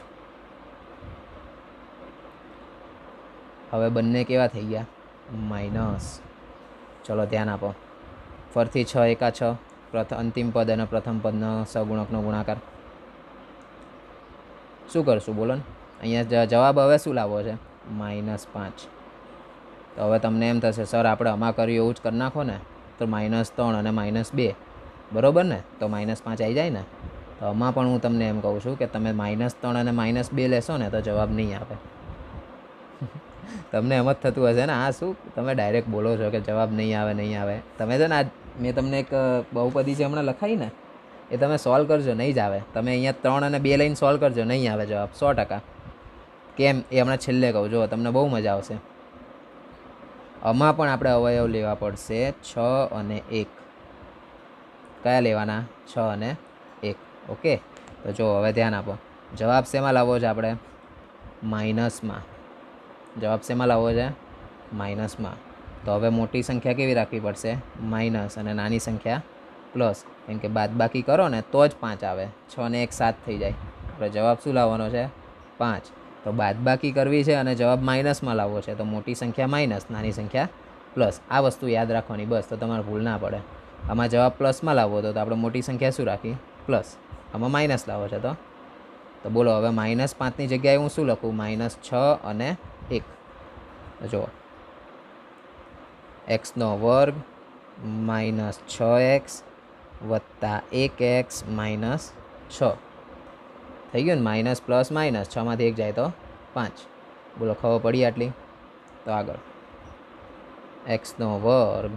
હવે બંને કેવા થઈ ગયા? માઇનસ. ચલો ધ્યાન આપો. ફરીથી છ એકા છ, પ્રથમ અંતિમ પદ અને પ્રથમ પદનો સહગુણકનો ગુણાકાર. શું કરશું બોલો ને? અહીંયા જવાબ હવે શું લાવવો છે? માઇનસ પાંચ. તો હવે તમને એમ થશે, સર આપણે આમાં કર્યું એવું જ કરી નાખો ને, તો માઇનસ ત્રણ અને માઇનસ બે, બરાબર ને? તો માઇનસ પાંચ આવી જાય ને? તો આમાં પણ હું તમને એમ કહું છું કે તમે માઇનસ ત્રણ અને માઇનસ બે લેશો ને તો જવાબ નહીં આવે. તમને એમ જ થતું હશે ને, આ શું તમે ડાયરેક્ટ બોલો છો કે જવાબ નહીં આવે નહીં આવે. તમે છે ને, આ મેં તમને એક બહુપદી છે હમણાં લખાઈ ને, એ તમે સોલ્વ કરજો, નહીં જ આવે. તમે અહીંયા ત્રણ અને બે લાઈન સોલ્વ કરજો, નહીં આવે જવાબ સો ટકા. કેમ એ હમણાં છેલ્લે કહું, જો તમને બહુ મજા આવશે. આમાં પણ આપણે અવયવ લેવા પડશે, છ અને એક. કયા લેવાના? છ અને એક. ઓકે, તો જો હવે ધ્યાન આપો. જવાબ શેમાં લાવવો છે આપણે? માઇનસમાં. જવાબ શેમાં લાવવો છે? માઇનસમાં. તો હવે મોટી સંખ્યા કેવી રાખવી પડશે? માઇનસ. અને નાની સંખ્યા પ્લસ. કેમ કે બાદબાકી કરો ને તો જ પાંચ આવે. છ ને એક સાત થઈ જાય. આપણે જવાબ શું લાવવાનો છે? પાંચ. તો બાદબાકી કરવી છે અને જવાબ માઇનસમાં લાવવો છે, તો મોટી સંખ્યા માઇનસ, નાની સંખ્યા પ્લસ. આ વસ્તુ યાદ રાખવાની બસ, તો તમારે ભૂલ ના પડે. આમાં જવાબ પ્લસમાં લાવવો તો આપણે મોટી સંખ્યા શું રાખી? પ્લસ. આમાં માઇનસ લાવો છે તો તો બોલો હવે માઇનસ પાંચની જગ્યાએ હું શું લખું? માઇનસ છ અને એક. જુઓ, એક્સનો વર્ગ માઇનસ છ એક્સ વત્તા એક એક્સ માઇનસ છ થઈ ગયું ને. માઇનસ પ્લસ માઇનસ છમાંથી એક જાય તો પાંચ. બોલો ખબર પડી આટલી? તો આગળ એક્સનો વર્ગ,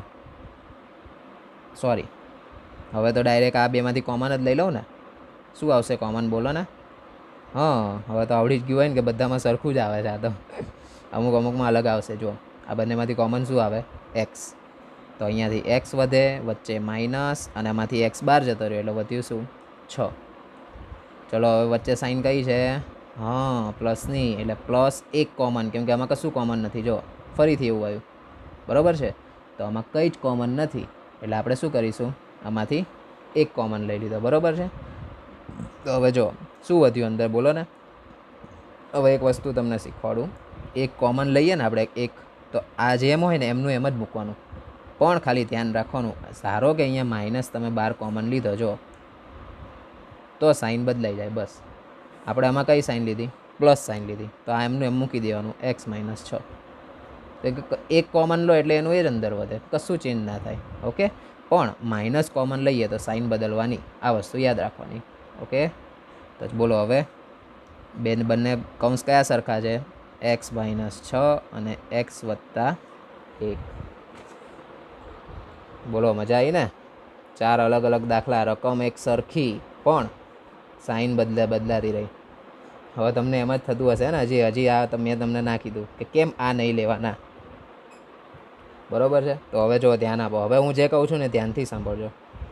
સોરી હવે તો ડાયરેક્ટ આ બેમાંથી કોમન જ લઈ લઉં ને. શું આવશે કોમન બોલો ને? હા હવે તો આવડી જ ગયું હોય ને કે બધામાં સરખું જ આવે છે. આ તો અમુક અમુકમાં અલગ આવશે. જો આ બંનેમાંથી કોમન શું આવે? એક્સ. તો અહીંયાથી એક્સ વધે, વચ્ચે માઇનસ, અને આમાંથી એક્સ બહાર જતો રહ્યો એટલે વધ્યું શું? છ. ચલો હવે વચ્ચે સાઇન કઈ છે? હા પ્લસની, એટલે પ્લસ એક કોમન, કેમ કે આમાં કશું કોમન નથી. જો ફરીથી એવું આવ્યું, બરાબર છે. તો આમાં કંઈ જ કોમન નથી એટલે આપણે શું કરીશું? આમાંથી એક કોમન લઈ લીધો, બરાબર છે. તો હવે જો શું વધ્યું અંદર બોલો ને. હવે એક વસ્તુ તમને શીખવાડું. એક કોમન લઈએ ને આપણે એક, તો આ જેમ હોય ને એમનું એમ જ મૂકવાનું, પણ ખાલી ધ્યાન રાખવાનું. ધારો કે અહીંયા માઇનસ તમે બાર કોમન લીધો જો, તો સાઇન બદલાઈ જાય. બસ આપણે આમાં કઈ સાઇન લીધી? પ્લસ સાઇન લીધી. તો આ એમનું એમ મૂકી દેવાનું, એક્સ માઇનસ છ. તો એક કોમન લો એટલે એનું એ જ અંદર વધે, કશું ચેન્જ ના થાય. ઓકે, પણ માઇનસ કોમન લઈએ તો સાઇન બદલવાની, આ વસ્તુ યાદ રાખવાની. ઓકે, તો બોલો હવે બે બંને કૌંસ કયા સરખા છે? એક્સ માઇનસ છ અને એક્સ વત્તા એક. બોલો મજા આવી ને? ચાર અલગ અલગ દાખલા, રકમ એક સરખી, પણ સાઇન બદલા બદલાતી રહી. હવે તમને એમ જ થતું હશે ને હજી હજી આ મેં તમને ના કીધું કે કેમ આ નહીં લેવાના, બરાબર છે. તો હવે જો ધ્યાન આપો. હવે હું જે કહું છું ને ધ્યાનથી સાંભળજો.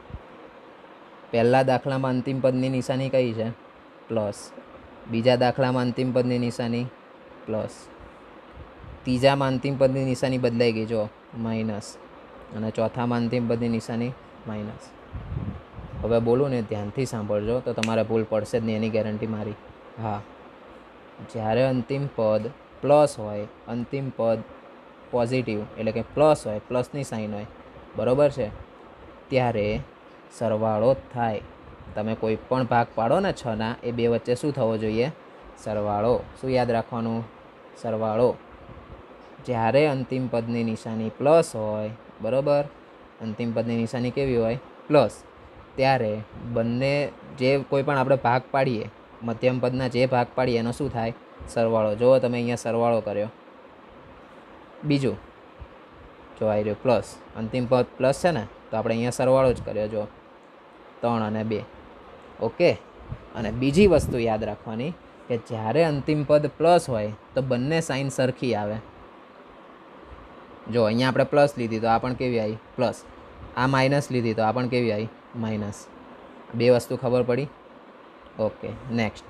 પહેલા દાખલામાં અંતિમ પદની નિશાની કઈ છે? પ્લસ. બીજા દાખલામાં અંતિમ પદની નિશાની પ્લસ. ત્રીજામાં અંતિમ પદની નિશાની બદલાઈ ગઈ જો, માઇનસ. અને ચોથામાં અંતિમ પદની નિશાની માઇનસ. હવે બોલું ને ધ્યાનથી સાંભળજો તો તમારે ભૂલ પડશે જ નહીં, એની ગેરંટી મારી. હા, જ્યારે અંતિમ પદ પ્લસ હોય, અંતિમ પદ પોઝિટિવ એટલે કે પ્લસ હોય, પ્લસની સાઇન હોય, બરાબર છે, ત્યારે સરવાળો જ થાય. તમે કોઈ પણ ભાગ પાડો ને છના, એ બે વચ્ચે શું થવો જોઈએ? સરવાળો. શું યાદ રાખવાનું? સરવાળો. જ્યારે અંતિમ પદની નિશાની પ્લસ હોય, બરાબર, અંતિમ પદની નિશાની કેવી હોય? પ્લસ. ત્યારે બંને જે કોઈ પણ આપણે ભાગ પાડીએ, મધ્યમ પદના જે ભાગ પાડીએ એનો શું થાય? સરવાળો. જુઓ તમે અહીંયા સરવાળો કર્યો. બીજું જો આવી રહ્યું પ્લસ, અંતિમ પદ પ્લસ છે ને, તો આપણે અહીંયા સરવાળો જ કર્યો. જો ત્રણ અને બે. ઓકે, અને બીજી વસ્તુ યાદ રાખવાની કે જ્યારે અંતિમ પદ પ્લસ હોય તો બંને સાઇન સરખી આવે. જો અહીંયા આપણે પ્લસ લીધી તો આ પણ કેવી આવી? પ્લસ. આ માઇનસ લીધી તો આ પણ કેવી આવી? માઇનસ. બે વસ્તુ ખબર પડી? Okay, next.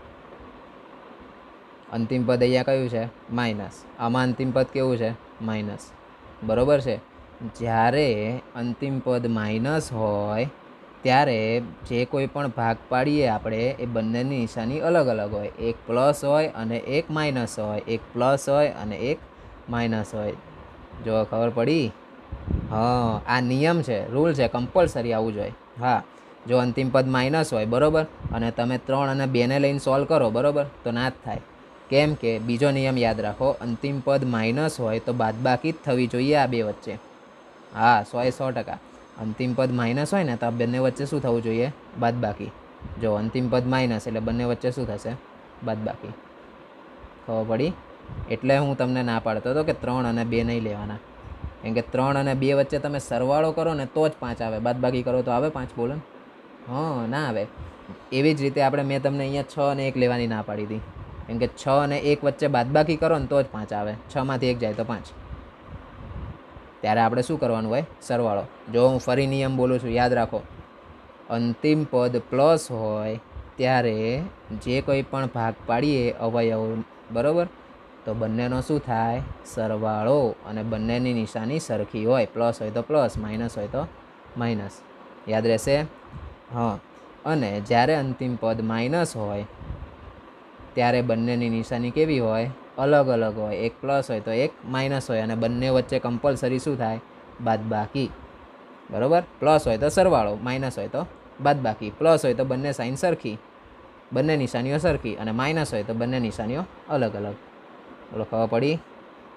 અંતિમ પદ અહીંયા કયું છે? માઇનસ. આમાં અંતિમ પદ કેવું છે? માઇનસ. બરાબર છે. જ્યારે અંતિમ પદ માઇનસ હોય ત્યારે જે કોઈ પણ ભાગ પાડીએ આપણે, એ બંનેની નિશાની અલગ અલગ હોય. એક પ્લસ હોય અને એક માઇનસ હોય, એક પ્લસ હોય અને એક માઇનસ હોય. જો ખબર પડી? હા, આ નિયમ છે, રૂલ છે, કમ્પલસરી આવું જોઈએ. હા, જો અંતિમ પદ માઇનસ હોય, બરાબર, અને તમે ત્રણ અને બેને લઈને સોલ્વ કરો, બરાબર, તો ના જ થાય. કેમ કે બીજો નિયમ યાદ રાખો, અંતિમ પદ માઇનસ હોય તો બાદબાકી જ થવી જોઈએ આ બે વચ્ચે. હા, સો એ સો ટકા. અંતિમ પદ માઇનસ હોય ને તો આ બંને વચ્ચે શું થવું જોઈએ? બાદબાકી. જો અંતિમ પદ માઇનસ એટલે બંને વચ્ચે શું થશે? બાદબાકી. ખબર પડી? એટલે હું તમને ના પાડતો હતો કે ત્રણ અને બે નહીં લેવાના, કેમ કે ત્રણ અને બે વચ્ચે તમે સરવાળો કરો ને તો જ પાંચ આવે, બાદબાકી કરો તો આવે પાંચ? બોલો. હા, ના આવે. એવી જ રીતે આપણે મેં તમને અહીંયા છ અને એક લેવાની ના પાડી હતી, કેમ કે છ અને એક વચ્ચે બાદબાકી કરો ને તો જ પાંચ આવે. છમાંથી એક જાય તો પાંચ. ત્યારે આપણે શું કરવાનું હોય? સરવાળો. જો હું ફરી નિયમ બોલું છું, યાદ રાખો. અંતિમ પદ પ્લસ હોય ત્યારે જે કોઈ પણ ભાગ પાડીએ અવયવ, બરાબર, તો બંનેનો શું થાય? સરવાળો. અને બંનેની નિશાની સરખી હોય. પ્લસ હોય તો પ્લસ, માઇનસ હોય તો માઇનસ. યાદ રહેશે? હા. અને જ્યારે અંતિમ પદ માઇનસ હોય ત્યારે બંનેની નિશાની કેવી હોય? અલગ અલગ હોય. એક પ્લસ હોય તો એક માઇનસ હોય, અને બંને વચ્ચે કમ્પલસરી શું થાય? બાદબાકી. બરાબર? પ્લસ હોય તો સરવાળો, માઇનસ હોય તો બાદબાકી. પ્લસ હોય તો બંને સાઇન સરખી, બંને નિશાનીઓ સરખી, અને માઇનસ હોય તો બંને નિશાનીઓ અલગ અલગ. બોલો ખબર પડી?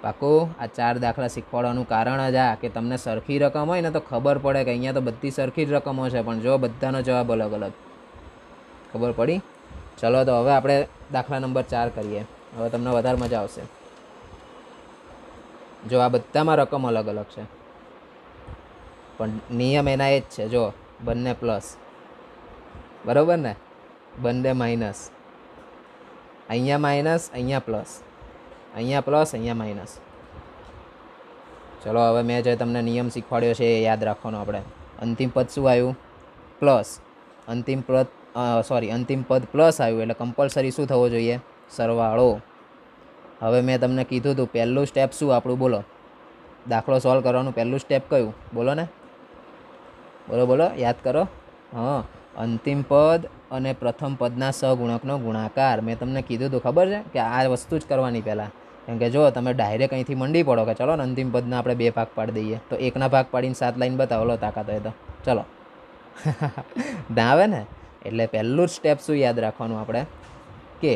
પાકું આ ચાર દાખલા શીખવાડવાનું કારણ જ આ કે તમને સરખી રકમ હોય ને તો ખબર પડે કે અહીંયા તો બધી સરખી જ રકમો છે, પણ જો બધાનો જવાબ અલગ અલગ. ખબર પડી? ચલો તો હવે આપણે દાખલા નંબર ચાર કરીએ. હવે તમને વધારે મજા આવશે. જો આ બધામાં રકમ અલગ અલગ છે, પણ નિયમ એના એ જ છે. જો બંને પ્લસ, બરાબર ને? બંને માઇનસ. અહીંયા માઇનસ, અહીંયા પ્લસ, અહીંયા પ્લસ, અહીંયા માઇનસ. ચલો હવે મેં જે તમને નિયમ શીખવાડ્યો છે એ યાદ રાખવાનો આપણે. અંતિમ પદ શું આવ્યું? પ્લસ. અંતિમ પદ સોરી અંતિમ પદ પ્લસ આવ્યું એટલે કમ્પલસરી શું થવો જોઈએ? સરવાળો. હવે મેં તમને કીધું હતું પહેલું સ્ટેપ શું આપણું? બોલો. દાખલો સોલ્વ કરવાનું પહેલું સ્ટેપ કયું? બોલો ને, બોલો બોલો, યાદ કરો. હા, અંતિમ પદ અને પ્રથમ પદના સહગુણકનો ગુણાકાર. મેં તમને કીધું હતું, ખબર છે કે આ વસ્તુ જ કરવાની પહેલાં. કેમ કે જો તમે ડાયરેક્ટ અહીંથી મંડી પડો કે ચલો ને અંતિમ પદના આપણે બે ભાગ પાડી દઈએ, તો એકના ભાગ પાડીને સાત લાઈન બતાવો. લો તાકાત હોય તો ચલો. ના આવે ને? એટલે પહેલું જ સ્ટેપ શું યાદ રાખવાનું આપણે? કે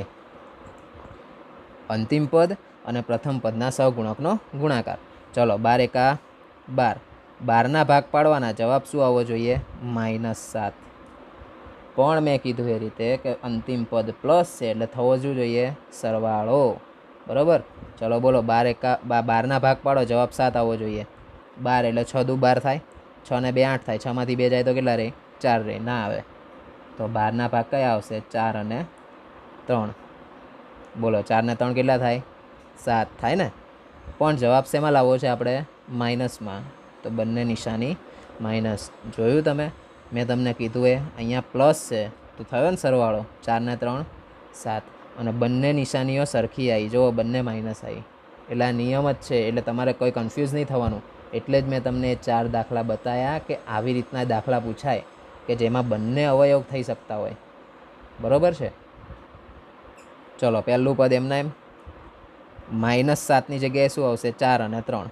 અંતિમ પદ અને પ્રથમ પદના સહગુણકનો ગુણાકાર. ચલો, બાર એકા બાર. બારના ભાગ પાડવાના, જવાબ શું આવવો જોઈએ? માઇનસ સાત. પણ મેં કીધું એ રીતે કે અંતિમ પદ પ્લસ છે એટલે થવો જ જોઈએ સરવાળો. બરાબર? ચલો બોલો, બાર એકા બારના ભાગ પાડો, જવાબ સાત આવવો જોઈએ. બાર એટલે છ દુ બાર થાય, છ ને બે આઠ થાય, છમાંથી બે જાય તો કેટલા રહે? ચાર રહે. ના આવે. તો બારના ભાગ કયા આવશે? ચાર અને ત્રણ. બોલો, ચાર ને ત્રણ કેટલા થાય? સાત થાય ને? પણ જવાબ શેમાં લાવવો છે આપણે? માઇનસમાં. તો બંને નિશાની માઇનસ. જોયું તમે? મેં તમને કીધું એ અહીંયા પ્લસ છે તો થયો ને સરવાળો. ચાર ને ત્રણ સાત, અને બંને નિશાનીઓ સરખી આવી. જુઓ, બંને માઇનસ આવી. એટલે આ નિયમ જ છે, એટલે તમારે કોઈ કન્ફ્યુઝ નહીં થવાનું. એટલે જ મેં તમને ચાર દાખલા બતાવ્યા કે આવી રીતના દાખલા પૂછાય કે જેમાં બંને અવયવ થઈ શકતા હોય. બરાબર છે? ચલો, પહેલું પદ એમના એમ. માઇનસ સાતની જગ્યાએ શું આવશે? ચાર અને ત્રણ.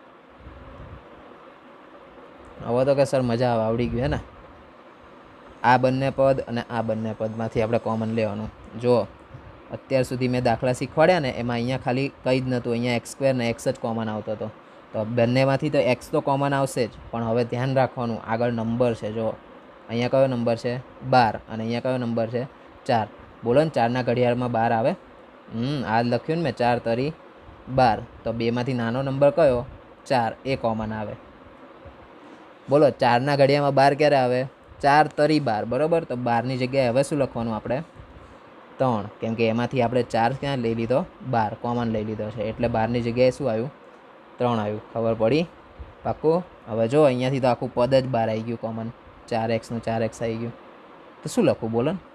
હવે તો કે સર મજા આવે, આવડી ગયું હે ને? આ બંને પદ અને આ બંને પદમાંથી આપણે કોમન લેવાનું. જુઓ, અત્યાર સુધી મેં દાખલા શીખવાડ્યા ને એમાં અહીંયા ખાલી કંઈ જ નહોતું. અહીંયા એક્સ સ્ક્વેર ને એક્સ જ કોમન આવતો હતો. તો બંનેમાંથી તો એક્સ તો કોમન આવશે જ, પણ હવે ધ્યાન રાખવાનું આગળ નંબર છે. જુઓ, અહીંયા કયો નંબર છે? બાર. અને અહીંયા કયો નંબર છે? ચાર. બોલો ને, ચારના ઘડિયાળમાં બાર આવે? હમ આ લખ્યું ને મેં, ચાર તરી બાર. તો બેમાંથી નાનો નંબર કયો? ચાર. એ કોમન આવે. બોલો, ચારના ઘડિયામાં બાર ક્યારે આવે? ચાર તરી બાર. બરાબર? તો બારની જગ્યાએ હવે શું લખવાનું આપણે? ત્રણ. કેમ કે એમાંથી આપણે ચાર ક્યાં લઈ લીધો? બાર કોમન લઈ લીધો છે, એટલે બારની જગ્યાએ શું આવ્યું? ત્રણ આવ્યું. ખબર પડી? પાક્કું? હવે જો અહીંયાથી તો આખું પદ જ બાર આવી ગયું કોમન. ચાર એક્સનું ચાર એક્સ આવી ગયું. તો શું લખવું? બોલો ને.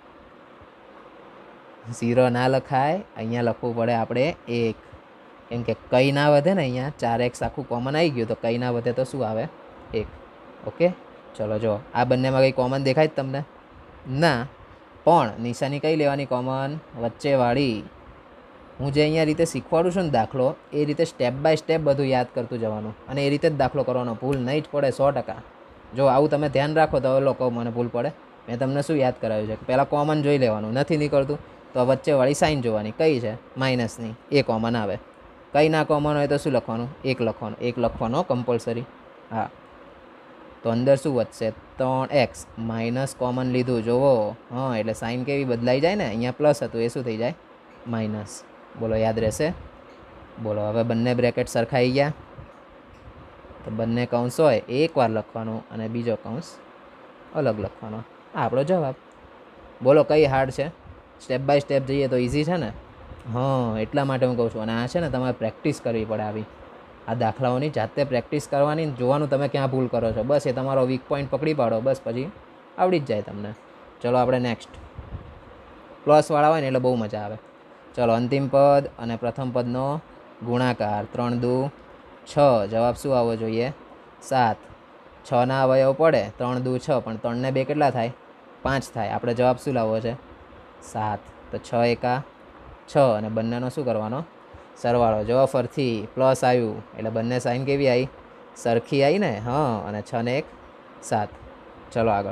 ઝીરો ના લખાય, અહીંયા લખવું પડે આપણે એક. કેમ કે કંઈ ના વધે ને, અહીંયા ચાર એક્સ આખું કોમન આવી ગયું, તો કંઈ ના વધે તો શું આવે? એક. ઓકે, ચલો જો આ બંનેમાં કંઈ કોમન દેખાય જ તમને? ના. પણ નિશાની કઈ લેવાની કોમન? વચ્ચેવાળી. હું જે અહીંયા રીતે શીખવાડું છું ને દાખલો, એ રીતે સ્ટેપ બાય સ્ટેપ બધું યાદ કરતું જવાનું, અને એ રીતે જ દાખલો કરવાનો. ભૂલ નહીં જ પડે, સો ટકા. જો આવું તમે ધ્યાન રાખો તો લોકો મને ભૂલ પડે. મેં તમને શું યાદ કરાવ્યું છે કે પહેલાં કોમન જોઈ લેવાનું. નથી નીકળતું તો વચ્ચેવાળી સાઈન જોવાની. કઈ છે? માઇનસની. એ કોમન આવે. કંઈ ના કોમન હોય તો શું લખવાનું? એક લખવાનું. એક લખવાનો કમ્પલસરી. હા, તો અંદર શું વધશે? ત્રણ એક્સ. માઇનસ કોમન લીધું. જુઓ, હા, એટલે સાઈન કેવી બદલાઈ જાય ને? અહીંયા પ્લસ હતું, એ શું થઈ જાય? માઇનસ. બોલો, યાદ રહેશે? બોલો, હવે બંને બ્રેકેટ સરખાઈ ગયા. તો બંને કૌંસ હોય એકવાર લખવાનું અને બીજો કૌંસ અલગ લખવાનો. આ આપણો જવાબ. બોલો, કઈ હાર્ડ છે? સ્ટેપ બાય સ્ટેપ જઈએ તો ઇઝી છે ને? હા, એટલા માટે હું કહું છું. અને આ છે ને તમારે પ્રેક્ટિસ કરવી પડે. આવી આ દાખલાઓની જાતે પ્રેક્ટિસ કરવાની, જોવાનું તમે ક્યાં ભૂલ કરો છો. બસ એ તમારો વીક પોઈન્ટ પકડી પાડો, બસ પછી આવડી જ જાય તમને. ચલો આપણે નેક્સ્ટ. પ્લસવાળા હોય ને એટલે બહુ મજા આવે. ચલો, અંતિમ પદ અને પ્રથમ પદનો ગુણાકાર. ત્રણ દુ છ. જવાબ શું આવવો જોઈએ? સાત. છના અવયવ પડે. ત્રણ દુ છ, પણ ત્રણને બે કેટલા થાય? પાંચ થાય. આપણે જવાબ શું લાવવો છે? સાત. તો છ એકા છ, અને બંનેનો શું કરવાનો? સરવાળો. જો ફરથી પ્લસ આવ્યું એટલે બંને સાઈન કેવી આવી? સરખી આવી ને? હા, અને છ ને એક સાત. ચલો આગળ.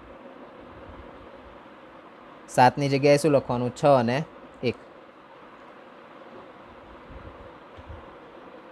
સાતની જગ્યાએ શું લખવાનું? છ અને એક.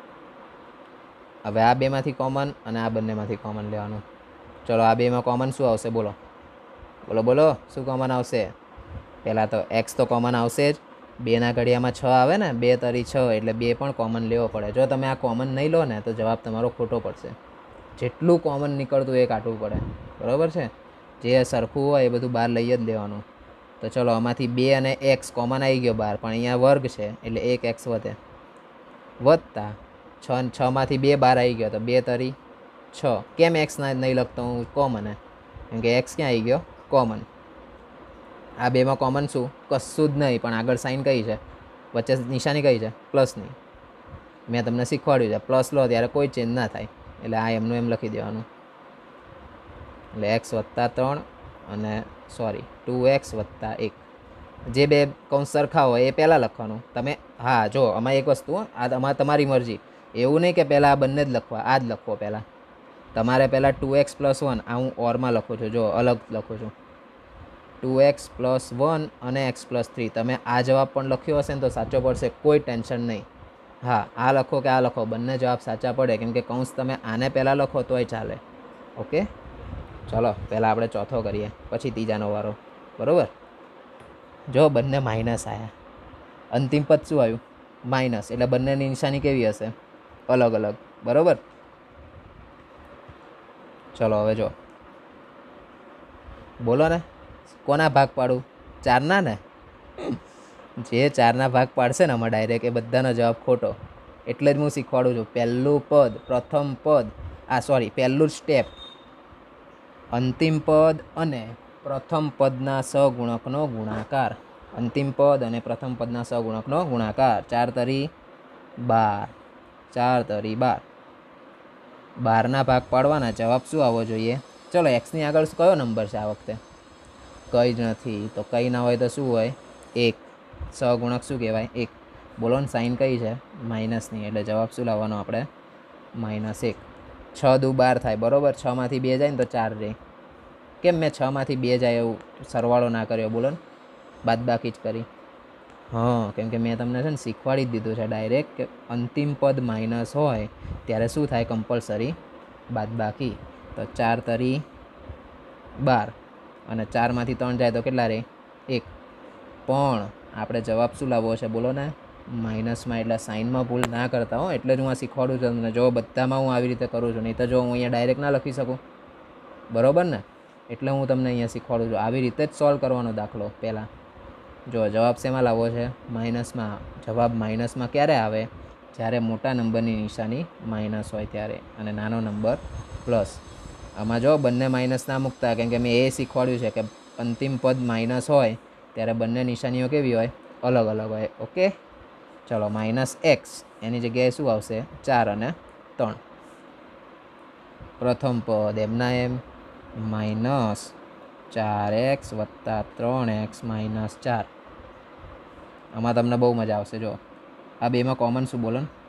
હવે આ બેમાંથી કોમન અને આ બંનેમાંથી કોમન લેવાનું. ચલો આ બેમાં કોમન શું આવશે બોલો બોલો બોલો શું કોમન આવશે? પહેલાં તો એક્સ તો કોમન આવશે જ. બેના ઘડિયામાં છ આવે ને, બે તરી છ, એટલે બે પણ કોમન લેવો પડે. જો તમે આ કોમન નહીં લો ને તો જવાબ તમારો ખોટો પડશે. જેટલું કોમન નીકળતું એ કાઢવું પડે, બરાબર છે? જે સરખું હોય એ બધું બહાર લઈ જ લેવાનું. તો ચલો આમાંથી બે અને એક્સ કોમન આવી ગયો બહાર, પણ અહીંયા વર્ગ છે એટલે એક એક્સ વધે. વધતા છ છમાંથી બે બહાર આવી ગયો તો બે તરી છ. કેમ એક્સ ના નહીં લખતો હું કોમન? કેમ કે એક્સ ક્યાં આવી ગયો? કોમન. આ બેમાં કોમન શું? કશું જ નહીં, પણ આગળ સાઇન કઈ છે? વચ્ચે નિશાની કઈ છે? પ્લસની. મેં તમને શીખવાડ્યું છે પ્લસ લો ત્યારે કોઈ ચેન્જ ના થાય, એટલે આ એમનું એમ લખી દેવાનું. એટલે એક્સ વત્તા ત્રણ અને સોરી ટુ એક્સ વત્તા એક. જે બે કૌંસ સરખા હોય એ પહેલાં લખવાનું. તમે હા જો આમાં એક વસ્તુ, આ આમાં તમારી મરજી. એવું નહીં કે પહેલાં આ બંને જ લખવા, આ જ લખવો પહેલાં. તમારે પહેલાં ટુ એક્સ પ્લસ વન, આ હું ઓરમાં લખું છું, જો અલગ લખું છું. ટુ એક્સ પ્લસ વન અને એક્સ પ્લસ થ્રી. તમે આ જવાબ પણ લખ્યો હશે ને તો સાચો પડશે, કોઈ ટેન્શન નહીં. હા આ લખો કે આ લખો, બંને જવાબ સાચા પડે, કેમ કે કૌંસ તમે આને પહેલાં લખો તોય ચાલે. ઓકે ચલો પહેલાં આપણે ચોથો કરીએ, પછી ત્રીજાનો વારો, બરાબર? જો બંને માઇનસ આવ્યા, અંતિમ પદ શું આવ્યું? માઇનસ. એટલે બંનેની નિશાની કેવી હશે? અલગ અલગ, બરાબર? ચલો હવે જો બોલો ને, કોના ભાગ પાડું? ચારના ને? જે ચારના ભાગ પાડશે ને આમાં ડાયરેક્ટ એ બધાનો જવાબ ખોટો. એટલે જ હું શીખવાડું છું. પહેલું પદ, પ્રથમ પદ, આ સોરી પહેલું સ્ટેપ, અંતિમ પદ અને પ્રથમ પદના સહગુણકનો ગુણાકાર. અંતિમ પદ અને પ્રથમ પદના સહગુણકનો ગુણાકાર. ચાર તરી બાર, ચાર તરી બાર. બારના ભાગ પાડવાના, જવાબ શું આવવો જોઈએ? ચલો એક્સની આગળ કયો નંબર છે આ વખતે? કંઈ જ નથી. તો કંઈ ના હોય તો શું હોય? એક. સહગુણક શું કહેવાય? એક. બોલો ને સાઇન કઈ છે? માઇનસની. એટલે જવાબ શું લાવવાનો આપણે? માઇનસ એક. છ દુ બાર થાય, બરાબર? છમાંથી બે જાય ને તો ચાર રહે. કેમ મેં છમાંથી બે જાય એવું સરવાળો ના કર્યો? બોલો ને, બાદબાકી જ કરી. હા કેમ કે મેં તમને છે ને શીખવાડી જ દીધું છે ડાયરેક્ટ કે અંતિમ પદ માઇનસ હોય ત્યારે શું થાય? કમ્પલસરી બાદબાકી. તો ચાર તરી બાર અને ચારમાંથી ત્રણ જાય તો કેટલા રહે? એક. પણ આપણે જવાબ શું લાવવો છે? બોલો ને, માઇનસમાં. એટલે સાઇનમાં ભૂલ ના કરતા હો, એટલે જ હું આ શીખવાડું છું તમને. જો બધામાં હું આવી રીતે કરું છું, નહીં તો જો હું અહીંયા ડાયરેક્ટ ના લખી શકું, બરાબર ને? એટલે હું તમને અહીંયા શીખવાડું છું. આવી રીતે જ સોલ્વ કરવાનો દાખલો પહેલાં. જો જવાબ શેમાં લાવવો છે? માઇનસમાં. જવાબ માઇનસમાં ક્યારે આવે? જ્યારે મોટા નંબરની નિશાની માઇનસ હોય ત્યારે, અને નાનો નંબર પ્લસ. આમાં જો બંને માઇનસ ના મૂકતા, કેમ કે મેં એ શીખવાડ્યું છે કે અંતિમ પદ માઇનસ હોય ત્યારે બંને નિશાનીઓ કેવી હોય? અલગ અલગ હોય. ઓકે ચલો માઇનસ એક્સ એની જગ્યાએ શું આવશે? ચાર અને ત્રણ. પ્રથમ પદ એમના એમ માઇનસ ચાર એક્સ વત્તા ત્રણ એક્સ માઇનસ ચાર. આમાં તમને બહુ મજા આવશે. જો આ બેમાં કોમન શું? બોલો ને.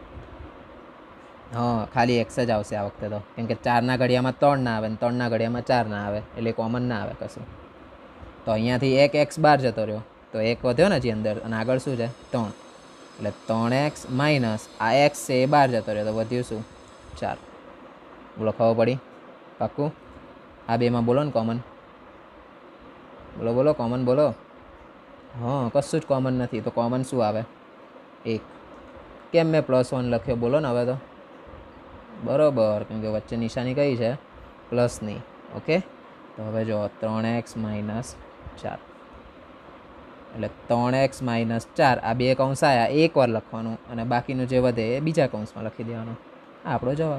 હા ખાલી એક્સ જ આવશે આ વખતે તો, કેમ કે ચારના ઘડિયામાં ત્રણ ના આવે ને ત્રણના ઘડિયામાં ચાર ના આવે, એટલે કોમન ના આવે કશું. તો અહીંયાથી એક એક્સ બહાર જતો રહ્યો, તો એક વધ્યો ને હજી અંદર, અને આગળ શું છે? ત્રણ. એટલે ત્રણ એક્સ માઇનસ આ એક્સ છે એ બહાર જતો રહ્યો, તો વધ્યું શું? ચાર. બોલો ખબર પડી? પાક્કું? આ બેમાં બોલો ને કોમન. બોલો બોલો કોમન બોલો. હા કશું જ કોમન નથી, તો કોમન શું આવે? એક. કેમ મેં પ્લસ વન લખ્યો? બોલો ને હવે તો. બરાબર, કેમ કે વચ્ચે નિશાની કઈ છે? પ્લસની. ઓકે તો હવે જો ત્રણ એક્સ માઇનસ ચાર. એટલે ત્રણ એક્સ માઇનસ ચાર, આ બે કૌંસ આવ્યા, એક વાર લખવાનું, અને બાકીનું જે વધે એ બીજા કૌંસમાં લખી દેવાનું. આ આપણો જવાબ.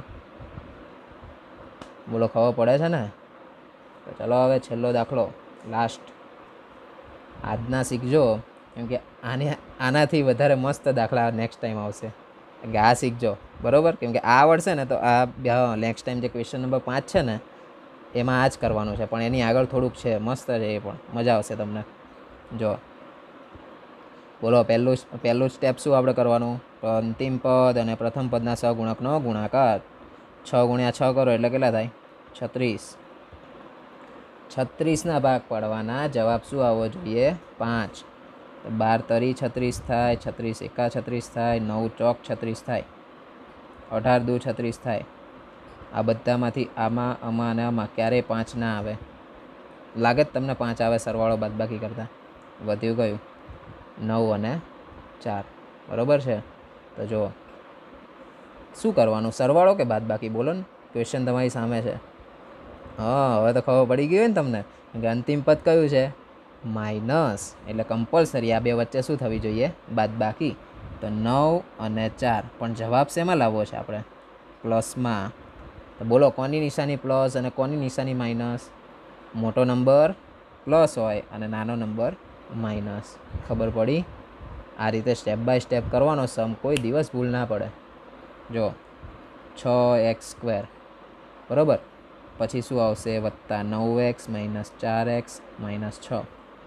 બોલો ખબર પડે છે ને? તો ચલો હવે છેલ્લો દાખલો, લાસ્ટ. આજના શીખજો, કેમ કે આને આનાથી વધારે મસ્ત દાખલા નેક્સ્ટ ટાઈમ આવશે. કે આ શીખજો, બરાબર? કેમ કે આ આવડશે ને તો આ નેક્સ્ટ ટાઈમ જે ક્વેશ્ચન નંબર પાંચ છે ને એમાં આ જ કરવાનું છે, પણ એની આગળ થોડુંક છે, મસ્ત છે એ પણ, મજા આવશે તમને. જો બોલો પહેલું પહેલું સ્ટેપ શું આપણે કરવાનું? અંતિમ પદ અને પ્રથમ પદના સહગુણકનો ગુણાકાર. છ ગુણ્યા છ કરો એટલે કેટલા થાય? છત્રીસ. છત્રીસના ભાગ પાડવાના, જવાબ શું આવવો જોઈએ? પાંચ. બાર તરી છત્રીસ થાય, છત્રીસ એકા છત્રીસ થાય, નવ ચોક છત્રીસ થાય. અઢાર દુ છત્રીસ થાય. આ બધામાંથી આમાં આમાં અને આમાં ક્યારેય પાંચ ના આવે. લાગે જ તમને પાંચ આવે સરવાળો બાદબાકી કરતાં? વધ્યું કયું? નવ અને ચાર. બરાબર છે. તો જુઓ શું કરવાનું, સરવાળો કે બાદબાકી? બોલો ને, ક્વેશ્ચન તમારી સામે છે. હા, હવે તો ખબર પડી ગઈ હોય ને તમને કે અંતિમ પદ કયું છે? માઇનસ. એટલે કમ્પલસરી આ બે વચ્ચે શું થવી જોઈએ? બાદબાકી. તો નવ અને ચાર. પણ જવાબ શેમાં લાવવો છે આપણે? પ્લસમાં. તો બોલો કોની નિશાની પ્લસ અને કોની નિશાની માઇનસ? મોટો નંબર પ્લસ હોય અને નાનો નંબર માઇનસ. ખબર પડી? આ રીતે સ્ટેપ બાય સ્ટેપ કરવાનો સમ, કોઈ દિવસ ભૂલ ના પડે. જો છ એક્સ સ્ક્વેર બરાબર, પછી શું આવશે? વત્તા નવ એક્સ માઇનસ ચાર એક્સ માઇનસ છ.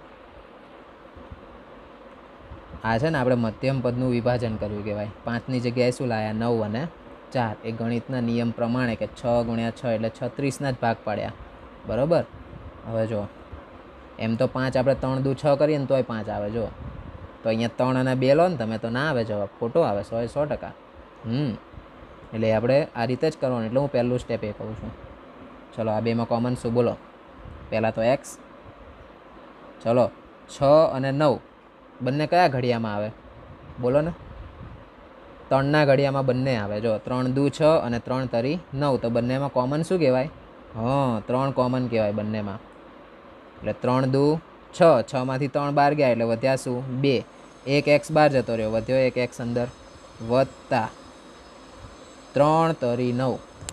આ છે ને આપણે મધ્યમ પદનું વિભાજન કર્યું કહેવાય. પાંચની જગ્યાએ શું લાયા? નવ અને ચાર. એ ગણિતના નિયમ પ્રમાણે કે છ ગુણ્યા છ એટલે છત્રીસના જ ભાગ પાડ્યા. બરાબર. હવે જો એમ તો પાંચ આપણે ત્રણ દુ છ કરીએ ને તોય પાંચ આવે. જો તો અહીંયા ત્રણ અને બે લો ને તમે તો ના આવે જવાબ, ખોટો આવે સો સો ટકા. હમ એટલે આપણે આ રીતે જ કરવાનું. એટલે હું પહેલું સ્ટેપ એ કહું છું. ચલો આ બેમાં કોમન શું બોલો? પહેલાં તો એક્સ. ચલો છ અને નવ બંને કયા ઘડિયામાં આવે? બોલો ને. ત્રણના ઘડિયામાં બંને આવે. જો ત્રણ દુ છ અને ત્રણ તરી નવ. તો બંનેમાં કોમન શું કહેવાય? હા, ત્રણ કોમન કહેવાય બંનેમાં. એટલે ત્રણ દુ છ, છમાંથી ત્રણ બાર ગયા એટલે વધ્યા શું? બે. એક એક્સ બાર જતો રહ્યો, વધ્યો એક એક્સ અંદર. વત્તા ત્રણ તરી નવ.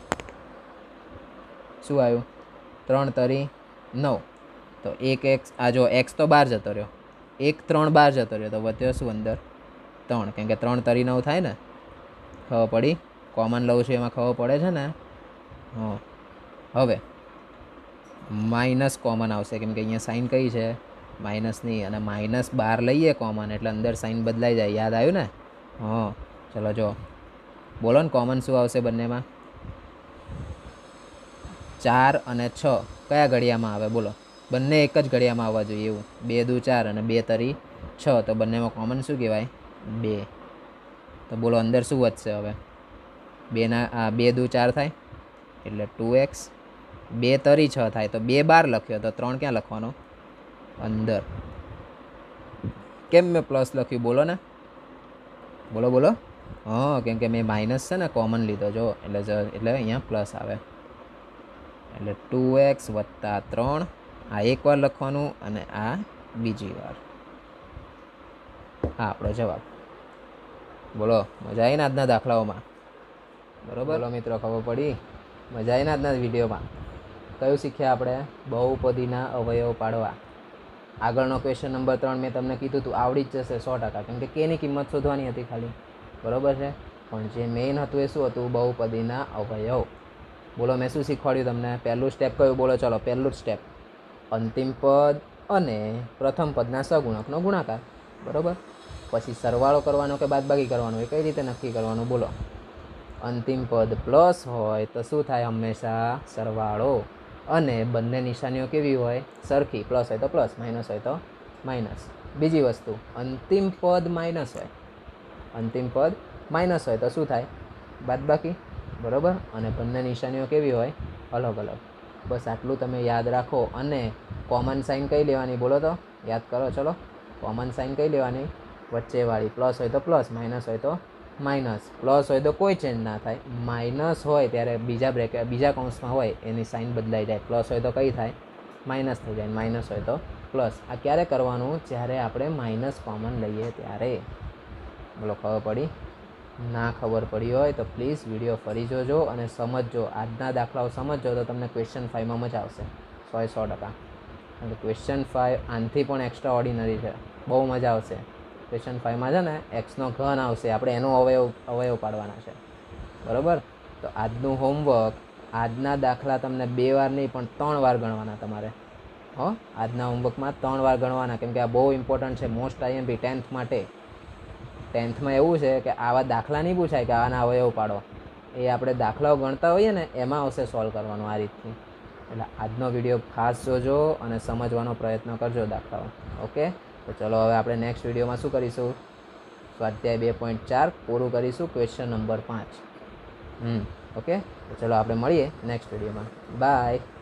શું આવ્યું? ત્રણ તરી નવ. તો એક એક્સ, આ જો એક્સ તો બહાર જતો રહ્યો, એક ત્રણ બહાર જતો રહ્યો તો વધ્યો શું અંદર? ત્રણ. કેમ કે ત્રણ તરી નવ થાય ને. ખબર પડી? કોમન લઉં છું એમાં ખબર પડે છે ને. હા, હવે માઇનસ કોમન આવશે કેમ કે અહીંયા સાઇન કઈ છે? માઇનસની. અને માઇનસ બાર લઈએ કોમન એટલે અંદર સાઇન બદલાઈ જાય. યાદ આવ્યું ને? હા. ચલો જો બોલો ને કોમન શું આવશે બંનેમાં? ચાર અને છ કયા ઘડિયામાં આવે? બોલો. બંને એક જ ઘડિયામાં આવવા જોઈએ એવું. બે દુ ચાર અને બે તરી છ. તો બંનેમાં કોમન શું કહેવાય? બે. તો બોલો અંદર શું વધશે હવે? બેના આ બે દુ ચાર થાય એટલે ટુ એક્સ. બે તરી છ થાય તો બે બાર લખ્યો તો ત્રણ ક્યાં લખવાનો? અંદર. કેમ મેં પ્લસ લખ્યું? બોલો ને. બોલો બોલો. હા, કેમ કે મેં માઇનસ છે ને કોમન લીધો. જો એટલે એટલે અહીંયા પ્લસ આવે. એટલે ટુ એક્સ વત્તા ત્રણ. આ એક વાર લખવાનું અને આ બીજી વાર. હા, આપણો જવાબ. બોલો મજા આવી ને આજના દાખલાઓમાં? બરોબર. બોલો મિત્રો, ખબર પડી? મજા આવી ને આજના વિડીયોમાં? કયું શીખ્યા આપણે? બહુપદીના અવયવ પાડવા. આગળનો ક્વેશ્ચન નંબર ત્રણ મેં તમને કીધું હતું આવડી જ જશે સો ટકા. કેમ કે કેની કિંમત શોધવાની હતી ખાલી. બરોબર છે. પણ જે મેઇન હતું એ શું હતું? બહુપદીના અવયવ. બોલો મેં શું શીખવાડ્યું તમને? પહેલું સ્ટેપ કયું? બોલો ચલો પહેલું જ સ્ટેપ. અંતિમ પદ અને પ્રથમ પદના સગુણકનો ગુણાકાર. બરાબર. પછી સરવાળો કરવાનો કે બાદબાકી કરવાનો એ કઈ રીતે નક્કી કરવાનું? બોલો. અંતિમ પદ પ્લસ હોય તો શું થાય? હંમેશા સરવાળો. અને બંને નિશાનીઓ કેવી હોય? સરખી. પ્લસ હોય તો પ્લસ, માઇનસ હોય તો માઇનસ. બીજી વસ્તુ, અંતિમ પદ માઇનસ હોય. અંતિમ પદ માઇનસ હોય તો શું થાય? બાદબાકી. બરાબર. અને બંને નિશાનીઓ કેવી હોય? અલગ અલગ. બસ આટલું તમે યાદ રાખો. અને કોમન સાઇન કઈ લેવાની? બોલો તો યાદ કરો. ચલો કોમન સાઇન કઈ લેવાની? વચ્ચેવાળી. પ્લસ હોય તો પ્લસ, માઇનસ હોય તો માઇનસ. પ્લસ હોય તો કોઈ ચેન્જ ના થાય. માઇનસ હોય ત્યારે બીજા બ્રેકેટ બીજા કૌંસમાં હોય એની સાઇન બદલાઈ જાય. પ્લસ હોય તો કઈ થાય? માઇનસ થઈ જાય. માઇનસ હોય તો પ્લસ. આ ક્યારે કરવાનું? જ્યારે આપણે માઇનસ કોમન લઈએ ત્યારે. બોલો ખબર પડી? ના ખબર પડી હોય તો પ્લીઝ વિડીયો ફરી જોજો અને સમજજો. આજના દાખલાઓ સમજજો તો તમને ક્વેશ્ચન ફાઇવમાં મજા આવશે. સો સો ટકા. અને ક્વેશ્ચન ફાઇવ આનાથી પણ એક્સ્ટ્રા ઓર્ડિનરી છે. બહુ મજા આવશે. ક્વેશ્ચન ફાઇવમાં છે ને એક્સનો ઘન આવશે. આપણે એનો અવયવ અવયવ પાડવાના છે. બરાબર. તો આજનું હોમવર્ક, આજના દાખલા તમને બે વાર નહીં પણ ત્રણ વાર ગણવાના તમારે. હો, આજના હોમવર્કમાં ત્રણ વાર ગણવાના. કેમ કે આ બહુ ઇમ્પોર્ટન્ટ છે. મોસ્ટ આઈએમપી ટેન્થ માટે. ટેન્થમાં એવું છે કે આવા દાખલા નહીં પૂછાય કે આના અવયવ પાડો. એ આપણે દાખલાઓ ગણતા હોઈએ ને એમાં આવશે સોલ્વ કરવાનું આ રીતથી. એટલે આજનો વિડીયો ખાસ જોજો અને સમજવાનો પ્રયત્ન કરજો દાખલાઓ. ઓકે. તો ચલો હવે આપણે નેક્સ્ટ વિડીયોમાં શું કરીશું? સ્વાધ્યાય બે પોઈન્ટ ચાર પૂરું કરીશું. ક્વેશ્ચન નંબર પાંચ. હમ ઓકે, તો ચલો આપણે મળીએ નેક્સ્ટ વિડીયોમાં. બાય.